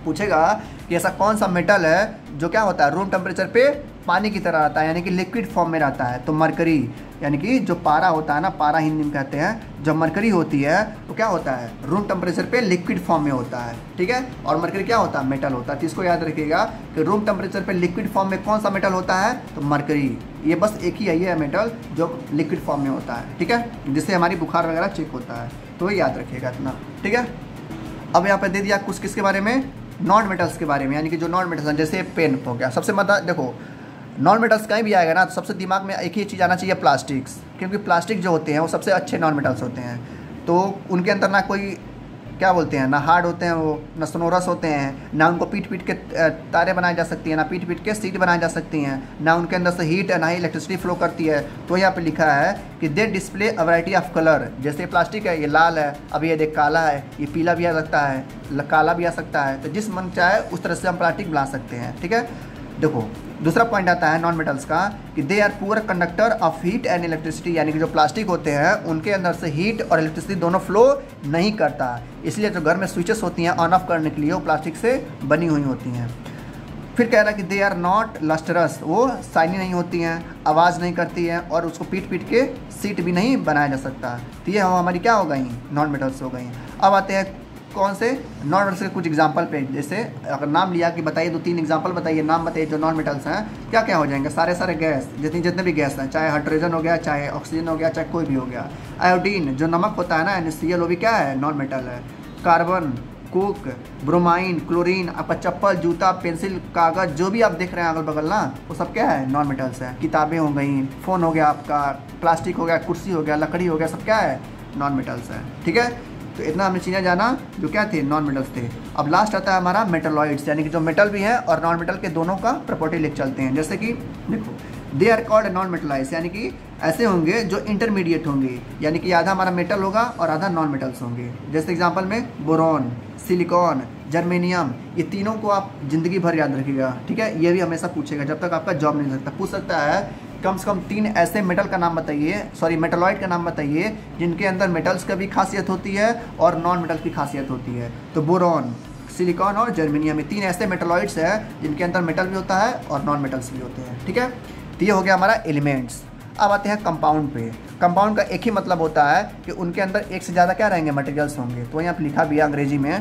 पूछेगा कि ऐसा कौन सा मेटल है जो क्या होता है रूम टेम्परेचर पे पानी की तरह रहता है, यानी कि लिक्विड फॉर्म में रहता है। तो मरकरी, यानी कि जो पारा होता है ना, पारा हिंदी में कहते हैं, जब मरकरी होती है तो क्या होता है रूम टेम्परेचर पे लिक्विड फॉर्म में होता है, ठीक है। और मरकरी क्या होता है, मेटल होता है। तो इसको याद रखिएगा कि रूम टेम्परेचर पे लिक्विड फॉर्म में कौन सा मेटल होता है, तो मरकरी। ये बस एक ही है मेटल जो लिक्विड फॉर्म में होता है, ठीक है, जिससे हमारी बुखार वगैरह चेक होता है। तो याद रखिएगा इतना, ठीक है। अब यहाँ पे दे दिया कुछ किसके बारे में, नॉन मेटल्स के बारे में, यानी कि जो नॉन मेटल्स हैं, जैसे पेन हो गया। सबसे मतलब देखो नॉन मेटल्स कहीं भी आएगा ना तो सबसे दिमाग में एक ही चीज़ आना चाहिए, प्लास्टिक्स, क्योंकि प्लास्टिक जो होते हैं वो सबसे अच्छे नॉन मेटल्स होते हैं। तो उनके अंदर ना कोई क्या बोलते हैं, ना हार्ड होते हैं वो, ना सोनोरस होते हैं, ना उनको पीट पीट के तारे बनाई जा सकती हैं, ना पीट पीट के सीट बनाई जा सकती हैं, ना उनके अंदर से हीट है, ना ही इलेक्ट्रिसिटी फ्लो करती है। तो यहाँ पे लिखा है कि they display a variety of colour. जैसे प्लास्टिक है, ये लाल है, अब ये देख काला है, ये पीला भी आ सकता है, काला भी आ सकता है। तो जिस मन चाहे उस तरह से हम प्लास्टिक बना सकते हैं, ठीक है। देखो दूसरा पॉइंट आता है नॉन मेटल्स का कि they are poor conductor of heat and electricity, यानी कि जो प्लास्टिक होते हैं उनके अंदर से हीट और इलेक्ट्रिसिटी दोनों फ्लो नहीं करता। इसलिए जो घर में स्विचेस होती हैं ऑन ऑफ करने के लिए वो प्लास्टिक से बनी हुई होती हैं। फिर कह रहा है कि दे आर नॉट लस्टरस, वो शाइनी नहीं होती हैं, आवाज़ नहीं करती हैं, और उसको पीट पीट के सीट भी नहीं बनाया जा सकता। तो ये हमारी क्या हो गई, नॉन मेटल्स हो गई। अब आते हैं कौन से नॉन मेटल्स के कुछ एग्जांपल पे। जैसे अगर नाम लिया कि बताइए 2-3 एग्जांपल बताइए, नाम बताइए जो नॉन मेटल्स हैं, क्या क्या हो जाएंगे, सारे गैस, जितने भी गैस हैं, चाहे हाइड्रोजन हो गया, चाहे ऑक्सीजन हो गया, चाहे कोई भी हो गया। आयोडीन जो नमक होता है ना, NaCl, वो भी क्या है, नॉन मेटल है। कार्बन, कोक, ब्रोमाइन, क्लोरीन, आपका चप्पल, जूता, पेंसिल, कागज़, जो भी आप देख रहे हैं अगल बगल ना, वो सब क्या है, नॉन मेटल्स हैं। किताबें हो गई, फ़ोन हो गया आपका, प्लास्टिक हो गया, कुर्सी हो गया, लकड़ी हो गया, सब क्या है, नॉन मेटल्स है, ठीक है। तो इतना हमने चीज़ें जाना जो क्या थे, नॉन मेटल्स थे। अब लास्ट आता है हमारा मेटलॉइड्स, यानी कि जो मेटल भी है और नॉन मेटल के दोनों का प्रॉपर्टी लिख चलते हैं। जैसे कि देखो they are called non metalloids, यानी कि ऐसे होंगे जो इंटरमीडिएट होंगे, यानी कि आधा हमारा मेटल होगा और आधा नॉन मेटल्स होंगे। जैसे एग्जांपल में बोरॉन, सिलिकॉन, जर्मेनियम, ये तीनों को आप ज़िंदगी भर याद रखिएगा, ठीक है। ये भी हमेशा पूछेगा, जब तक आपका जॉब नहीं लगता पूछ सकता है कम से कम 3 ऐसे मेटल का नाम बताइए, सॉरी मेटलॉइड का नाम बताइए जिनके अंदर मेटल्स का भी खासियत होती है और नॉन मेटल्स की खासियत होती है। तो बोरॉन, सिलिकॉन और जर्मेनियम, ये 3 ऐसे मेटलॉइड्स हैं जिनके अंदर मेटल भी होता है और नॉन मेटल्स भी होते हैं, ठीक है। तो ये हो गया हमारा एलिमेंट्स। अब आते हैं कंपाउंड पे। कंपाउंड का एक ही मतलब होता है कि उनके अंदर एक से ज़्यादा क्या रहेंगे, मटेरियल्स होंगे। तो यहाँ पर लिखा भी है अंग्रेजी में,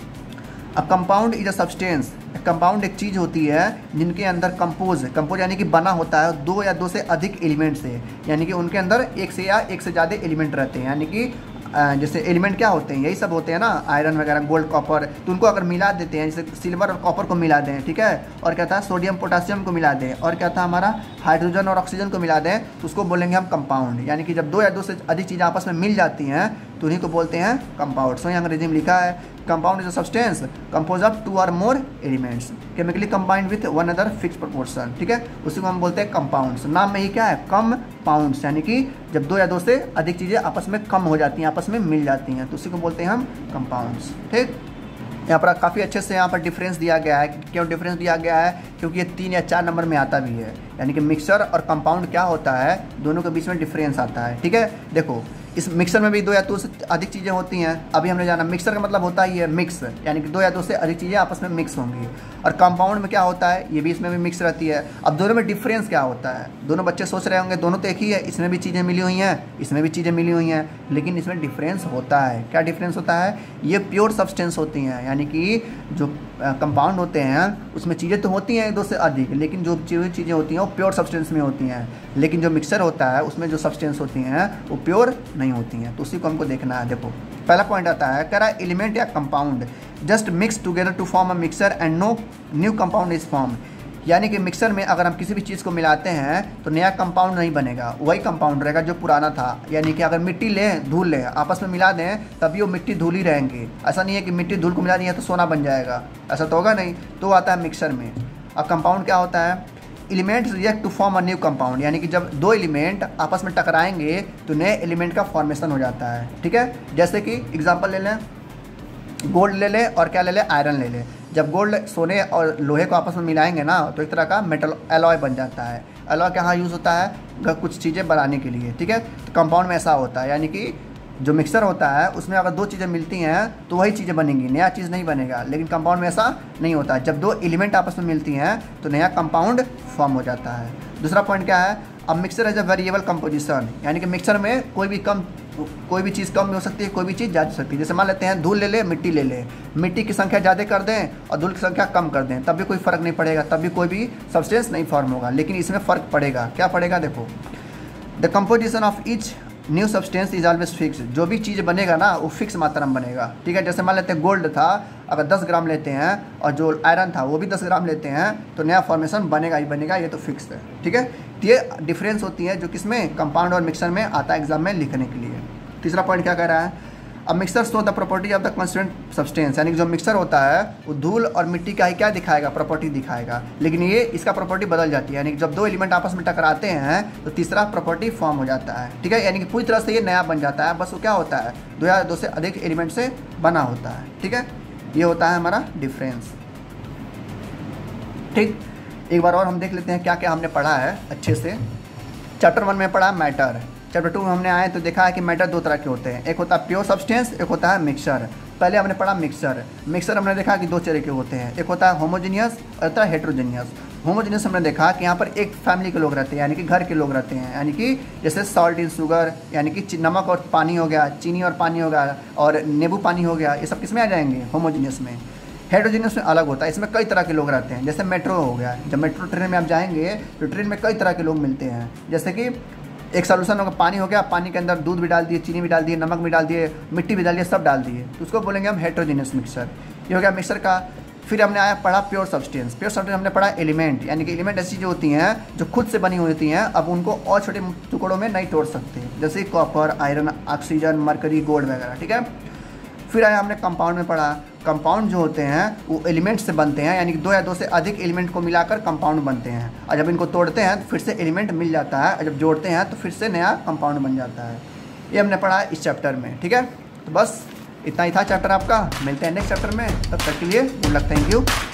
a compound is a substance. Compound एक चीज़ होती है जिनके अंदर कंपोज यानी कि बना होता है 2 या 2 से अधिक एलिमेंट से, यानी कि उनके अंदर एक से या एक से ज़्यादा एलिमेंट रहते हैं। यानी कि जैसे एलिमेंट क्या होते हैं, यही सब होते हैं ना, आयरन वगैरह, गोल्ड, कॉपर। तो उनको अगर मिला देते हैं, जैसे सिल्वर और कॉपर को मिला दें, ठीक है, और क्या था सोडियम पोटासियम को मिला दें, और क्या था हमारा हाइड्रोजन और ऑक्सीजन को मिला दें, तो उसको बोलेंगे हम कंपाउंड। यानी कि जब 2 या 2 से अधिक चीज़ें आपस में मिल जाती हैं तो उन्हीं को बोलते हैं कंपाउंड। सो यहाँ अंग्रेजी में लिखा है compound is a substance compose of 2 or more elements chemically combined with one another fix proportion, ठीक है, उसी को हम बोलते हैं कंपाउंड्स। नाम में ही क्या है, कंपाउंड्स, यानी कि जब 2 या 2 से अधिक चीज़ें आपस में कम हो जाती हैं, आपस में मिल जाती हैं, तो उसी को बोलते हैं हम कंपाउंड्स, ठीक। यहाँ पर काफ़ी अच्छे से यहाँ पर डिफरेंस दिया गया है। क्यों डिफरेंस दिया गया है, क्योंकि ये 3 या 4 नंबर में आता भी है। यानी कि मिक्सर और कंपाउंड क्या होता है, दोनों के बीच में डिफरेंस आता है, ठीक है। देखो इस मिक्सर में भी 2 या 2 से अधिक चीज़ें होती हैं। अभी हमने जाना मिक्सर का मतलब होता ही है मिक्स, यानी कि 2 या 2 से अधिक चीज़ें आपस में मिक्स होंगी। और कंपाउंड में क्या होता है, ये भी इसमें भी मिक्स रहती है। अब दोनों में डिफरेंस क्या होता है, दोनों बच्चे सोच रहे होंगे दोनों तो एक ही है, इसमें भी चीज़ें मिली हुई हैं, इसमें भी चीज़ें मिली हुई हैं, लेकिन इसमें डिफरेंस होता है। क्या डिफरेंस होता है, ये प्योर सब्सटेंस होती हैं, यानी कि जो कंपाउंड होते हैं उसमें चीज़ें तो होती हैं 2 से अधिक, लेकिन जो चीज़ें होती हैं वो प्योर सब्सटेंस में होती हैं। लेकिन जो मिक्सर होता है उसमें जो सब्सटेंस होती हैं वो प्योर नहीं होती हैं। तो उसी को हमको देखना है। देखो पहला पॉइंट आता है, कह रहा है एलिमेंट या compound just mix together to form a mixture and no new compound is form. यानी कि मिक्सर में अगर हम किसी भी चीज़ को मिलाते हैं तो नया कंपाउंड नहीं बनेगा, वही कंपाउंड रहेगा जो पुराना था। यानी कि अगर मिट्टी लें, धूल लें, आपस में मिला दें तभी वो मिट्टी धूल ही रहेंगे। ऐसा नहीं है कि मिट्टी धूल को मिला दी है तो सोना बन जाएगा, ऐसा तो होगा नहीं। तो आता है मिक्सर में। अब कंपाउंड क्या होता है, elements react to form a new compound, यानी कि जब 2 एलिमेंट आपस में टकराएंगे तो नए एलिमेंट का फॉर्मेशन हो जाता है, ठीक है। जैसे कि एग्जांपल ले लें, गोल्ड ले लें और क्या ले लें, आयरन ले लें। जब गोल्ड सोने और लोहे को आपस में मिलाएंगे ना तो एक तरह का मेटल एलॉय बन जाता है। एलॉय कहाँ यूज़ होता है, कुछ चीज़ें बनाने के लिए, ठीक है। तो कंपाउंड में ऐसा होता है, यानी कि जो मिक्सर होता है उसमें अगर दो चीज़ें मिलती हैं तो वही चीज़ें बनेंगी, नया चीज़ नहीं बनेगा। लेकिन कंपाउंड में ऐसा नहीं होता, जब दो एलिमेंट आपस में मिलती हैं तो नया कंपाउंड फॉर्म हो जाता है। दूसरा पॉइंट क्या है, अब mixture has a variable composition, यानी कि मिक्सर में कोई भी चीज़ कम भी हो सकती है, कोई भी चीज़ ज़्यादा हो सकती है। जैसे मान लेते हैं धूल ले ले, मिट्टी ले ले, मिट्टी की संख्या ज़्यादा कर दें और धूल की संख्या कम कर दें, तब भी कोई फ़र्क नहीं पड़ेगा, तब भी कोई भी सब्सटेंस नहीं फॉर्म होगा। लेकिन इसमें फ़र्क पड़ेगा, क्या पड़ेगा देखो, the composition of each new substance is always fix. जो भी चीज़ बनेगा ना वो फिक्स मात्रा में बनेगा, ठीक है। जैसे मान लेते हैं गोल्ड था, अगर 10 ग्राम लेते हैं और जो आयरन था वो भी 10 ग्राम लेते हैं तो नया फॉर्मेशन बनेगा ही बनेगा, ये तो फिक्स है, ठीक है। तो ये डिफरेंस होती है जो किसमें, कंपाउंड और मिक्सर में आता है एग्जाम में लिखने के लिए। तीसरा पॉइंट क्या कह रहा है, अब mixture show the property of the constituent substance, यानी कि जो मिक्सर होता है वो धूल और मिट्टी का ही क्या दिखाएगा, प्रॉपर्टी दिखाएगा। लेकिन ये इसका प्रॉपर्टी बदल जाती है, यानी कि जब दो एलिमेंट आपस में टकराते हैं तो तीसरा प्रॉपर्टी फॉर्म हो जाता है, ठीक है। यानी कि पूरी तरह से ये नया बन जाता है, बस वो क्या होता है, दो या दो से अधिक एलिमेंट से बना होता है, ठीक है। ये होता है हमारा डिफरेंस, ठीक। एक बार और हम देख लेते हैं क्या क्या हमने पढ़ा है अच्छे से। चैप्टर 1 में पढ़ा मैटर, चैप्टर 2 में हमने आए तो देखा है कि मैटर दो तरह के होते हैं, एक होता है प्योर सब्सटेंस, एक होता है मिक्सर। पहले हमने पढ़ा मिक्सर, मिक्सर हमने देखा कि दो तरह के होते हैं, एक होता है होमोजीनियस और होता है हेट्रोजीनियस। होमोजीनियस हमने देखा कि यहाँ पर एक फैमिली के लोग रहते हैं, यानी कि घर के लोग रहते हैं, यानी कि जैसे सॉल्ट इन शुगर, यानी कि नमक और पानी हो गया, चीनी और पानी हो गया, और नींबू पानी हो गया, ये सब किस में आ जाएंगे, होमोजीनियस में। हेट्रोजीनियस में अलग होता है, इसमें कई तरह के लोग रहते हैं। जैसे मेट्रो हो गया, जब मेट्रो ट्रेन में आप जाएंगे तो ट्रेन में कई तरह के लोग मिलते हैं, जैसे कि एक सोल्यूशन होगा, पानी हो गया, पानी के अंदर दूध भी डाल दिए, चीनी भी डाल दिए, नमक भी डाल दिए, मिट्टी भी डाल दिए, सब डाल दिए, तो उसको बोलेंगे हम हेट्रोजीनियस मिक्सर। ये हो गया मिक्सर का। फिर हमने आया पढ़ा प्योर सब्सटेंस, प्योर सब्सटेंस हमने पढ़ा एलिमेंट, यानी कि एलिमेंट ऐसी चीज़ें होती हैं जो खुद से बनी हुई होती हैं, अब उनको और छोटे टुकड़ों में नहीं तोड़ सकते, जैसे copper, iron, oxygen, mercury, gold वगैरह, ठीक है। फिर आया हमने कंपाउंड में पढ़ा, कंपाउंड जो होते हैं वो एलिमेंट से बनते हैं, यानी कि दो या दो से अधिक एलिमेंट को मिलाकर कंपाउंड बनते हैं, और जब इनको तोड़ते हैं तो फिर से एलिमेंट मिल जाता है, और जब जोड़ते हैं तो फिर से नया कंपाउंड बन जाता है। ये हमने पढ़ा इस चैप्टर में, ठीक है। तो बस इतना ही था चैप्टर आपका, मिलते हैं नेक्स्ट चैप्टर में, तब तक के लिए गुड लक, थैंक यू।